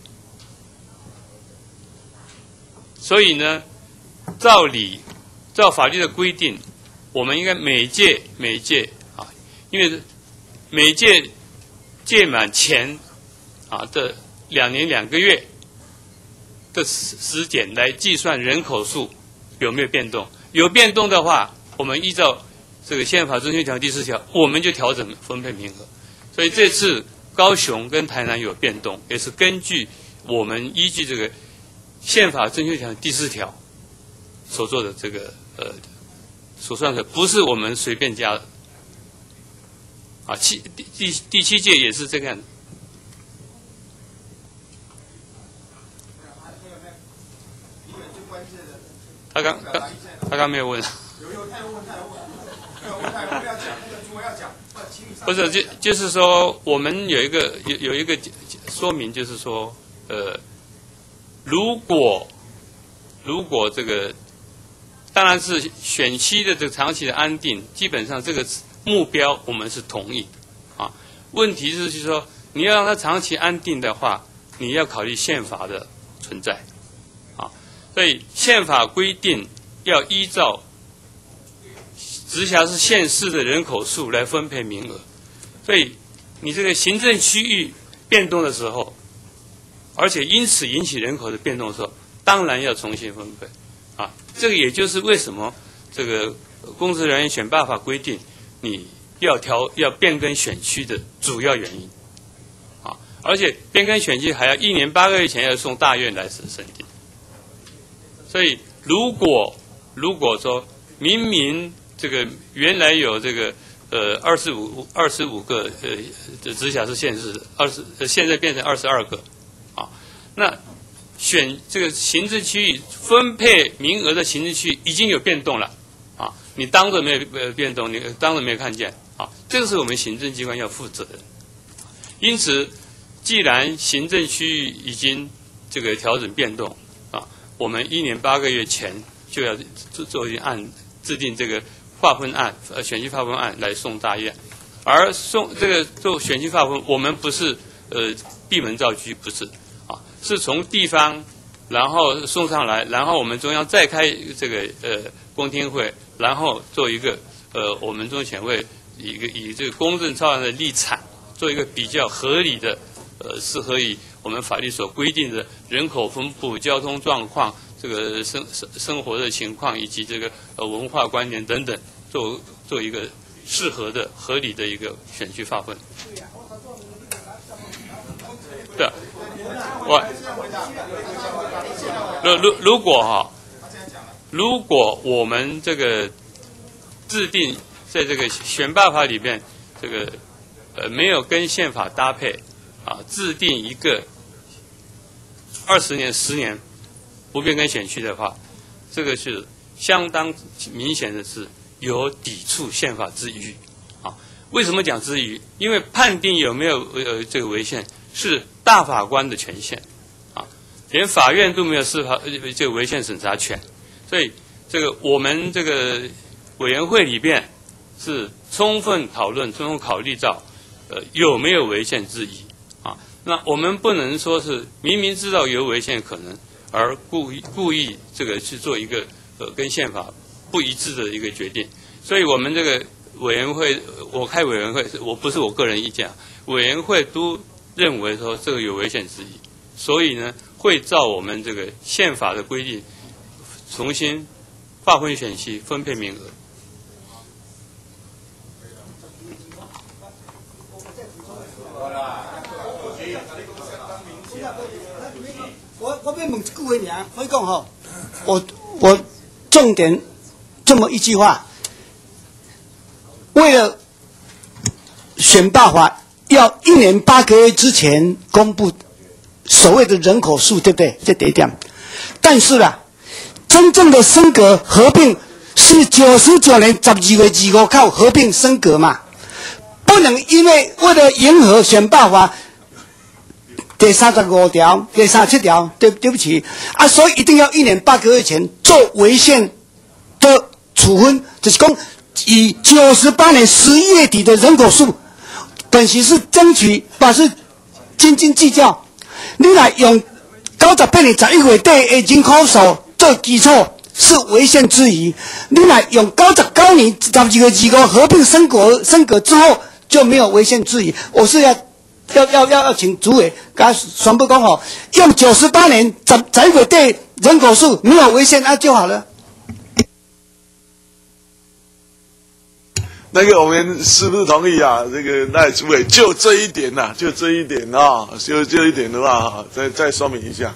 所以呢，照理照法律的规定，我们应该每届每届啊，因为每届届满前啊的两年两个月的时时点来计算人口数有没有变动，有变动的话，我们依照这个宪法遵循条第四条，我们就调整分配名额。所以这次高雄跟台南有变动，也是根据我们依据这个宪法遵循条第四条所做的这个呃所算的，不是我们随便加的。啊，七第第第七届也是这个样子。他刚刚他刚没有问。不是，就就是说，我们有一个有有一个说明，就是说，呃，如果如果这个，当然是选区的这个长期的安定，基本上这个目标我们是同意啊。问题是就是说，你要让它长期安定的话，你要考虑宪法的存在啊。所以宪法规定要依照直辖市县市的人口数来分配名额。所以你这个行政区域变动的时候，而且因此引起人口的变动的时候，当然要重新分配啊。这个也就是为什么这个公职人员选罢法规定你要调要变更选区的主要原因啊。而且变更选区还要一年八个月前要送大院来审审定。所以如果如果说明明这个原来有这个呃，二十五二十五个呃直辖市县市，二十呃现在变成二十二个，啊，那选这个行政区域分配名额的行政区域已经有变动了，啊，你当着没有呃变动，你当着没有看见，啊，这个是我们行政机关要负责的。因此，既然行政区域已经这个调整变动，啊，我们一年八个月前就要做做一案制定这个划分案，呃，选区划分案来送大院，而送这个做选区划分，我们不是呃闭门造车，不是啊，是从地方然后送上来，然后我们中央再开这个呃公听会，然后做一个呃我们中选会以一个以这个公正超然的立场，做一个比较合理的呃适合以我们法律所规定的人口分布、交通状况。这个生生生活的情况以及这个呃文化观念等等，做做一个适合的、合理的一个选区划分。对，我如如如果哈，如果我们这个制定在这个选罢法里边，这个呃没有跟宪法搭配啊，制定一个二十年、十年。不变更选区的话，这个是相当明显的是有抵触宪法之余啊。为什么讲之余？因为判定有没有呃这个违宪是大法官的权限啊，连法院都没有司法这个违宪审查权，所以这个我们这个委员会里边是充分讨论、充分考虑到呃有没有违宪之疑啊。那我们不能说是明明知道有违宪可能。而故意故意这个去做一个呃跟宪法不一致的一个决定，所以我们这个委员会，我开委员会，我不是我个人意见，委员会都认为说这个有违宪之疑，所以呢会照我们这个宪法的规定重新划分选区、分配名额。
我我要问一句话尔，我讲吼，
我我重点这么一句话，为了选罢法，要一年八个月之前公布所谓的人口数，对不对？这第一点。但是啦，真正的升格合并是九十九年十二月二十五号合并升格嘛，不能因为为了迎合选罢法第三十五条、第三十七条，对对不起啊，所以一定要一年八个月前做违宪的处分，就是讲以九十八年十一月底的人口数，本席是争取把是斤斤计较，你来用九十八年十一月底的人口数做基础是违宪之余，你来用九十九年十二月二十五合并升格升格之后就没有违宪之余，我是要。要要要要请主委给他宣布讲吼，用九十八年十十一月底人口数没有违宪啊就好了。
那个我们是不是同意啊？这个赖主委就这一点呐、啊，就这一点啊，就就一点的话，再再说明一下。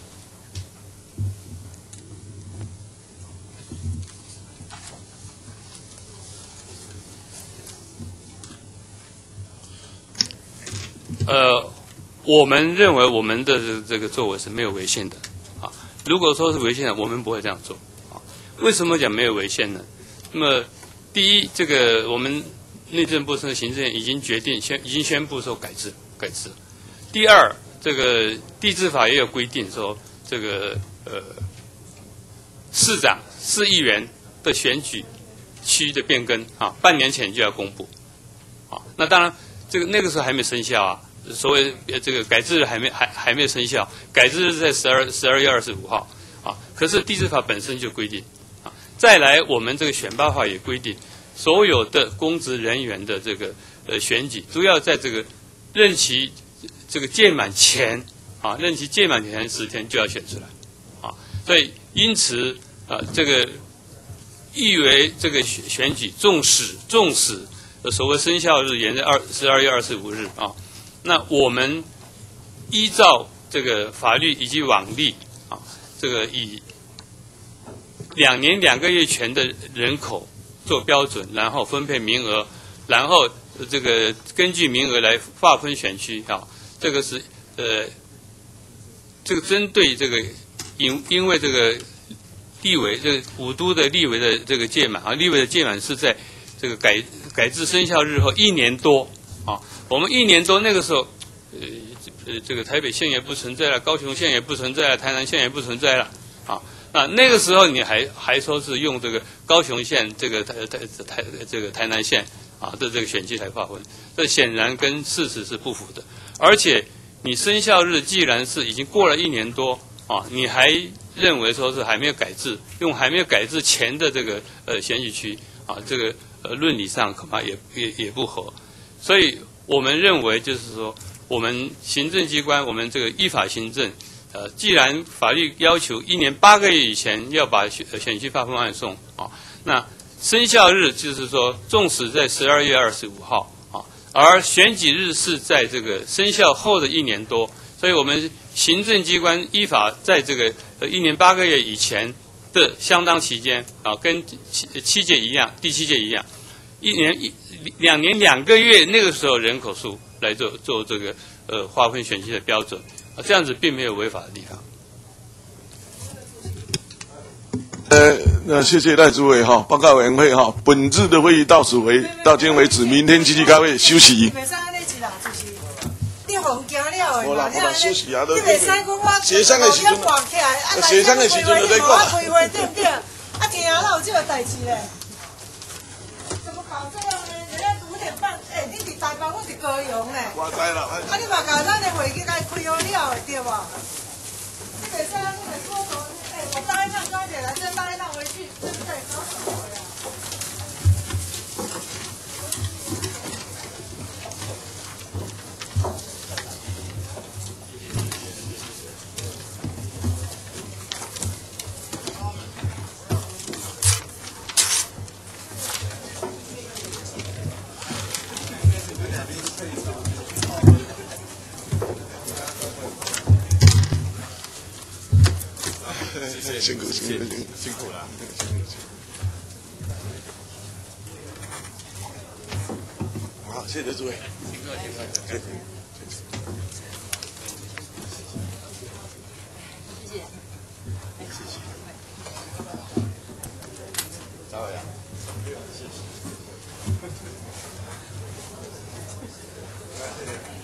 呃，我们认为我们的这个作为是没有违宪的啊。如果说是违宪的，我们不会这样做啊。为什么讲没有违宪呢？那么，第一，这个我们内政部的行政院已经决定宣已经宣布说改制改制。第二，这个地制法也有规定说，这个呃市长、市议员的选举区的变更啊，半年前就要公布啊。那当然，这个那个时候还没生效啊。所谓这个改制还没还还没有生效，改制是在十二十二月二十五号啊。可是地制法本身就规定啊。再来，我们这个选罢法也规定，所有的公职人员的这个呃选举，都要在这个任期这个届满前啊，任期届满前十天就要选出来啊。所以因此啊，这个意为这个选选举纵使纵使所谓生效日延在二十二月二十五日啊。那我们依照这个法律以及往例啊，这个以两年两个月前的人口做标准，然后分配名额，然后这个根据名额来划分选区啊，这个是呃，这个针对这个因因为这个立委这个五都的立委的这个届满啊，立委的届满是在这个改改制生效日后一年多啊。我们一年多那个时候，呃呃，这个台北县也不存在了，高雄县也不存在了，台南县也不存在了，啊，那那个时候你还还说是用这个高雄县这个台台台这个台南县啊的这个选区来划分，这显然跟事实是不符的。而且你生效日既然是已经过了一年多啊，你还认为说是还没有改制，用还没有改制前的这个呃选举区啊，这个呃论理上恐怕也也也不合，所以。我们认为，就是说，我们行政机关，我们这个依法行政，呃，既然法律要求一年八个月以前要把选选区划分案送啊，那生效日就是说，纵使在十二月二十五号啊，而选举日是在这个生效后的一年多，所以我们行政机关依法在这个呃一年八个月以前的相当期间啊，跟七七届一样，第七届一样，一年一。两年两个月，那个时候人口数来做做这个呃划分选区的标准，啊，这样子并没有违法的地方。
呃，那谢谢赖主委哈，报告委员会哈，本日的会议到此为到今天为止，明天继续开会休息。
袂使安尼一啦，就是你忙惊了的
嘛，你安尼，你
袂使讲我
协商的时阵，协商的时阵就在讲。
啊，开会对不对？啊，听哪有这个代志嘞？怎么搞这样呢？人家五点半，哎，你伫台北，我伫高雄呢。
我知啦。
啊，你嘛搞咱的会议该开好了的对吧？你袂使安尼来说说，哎，我大概上高铁来，再大概让回去，对不对？搞什么呀？
谢，辛苦辛苦
辛苦了。
好，谢谢诸位。谢谢。
加油呀！谢谢。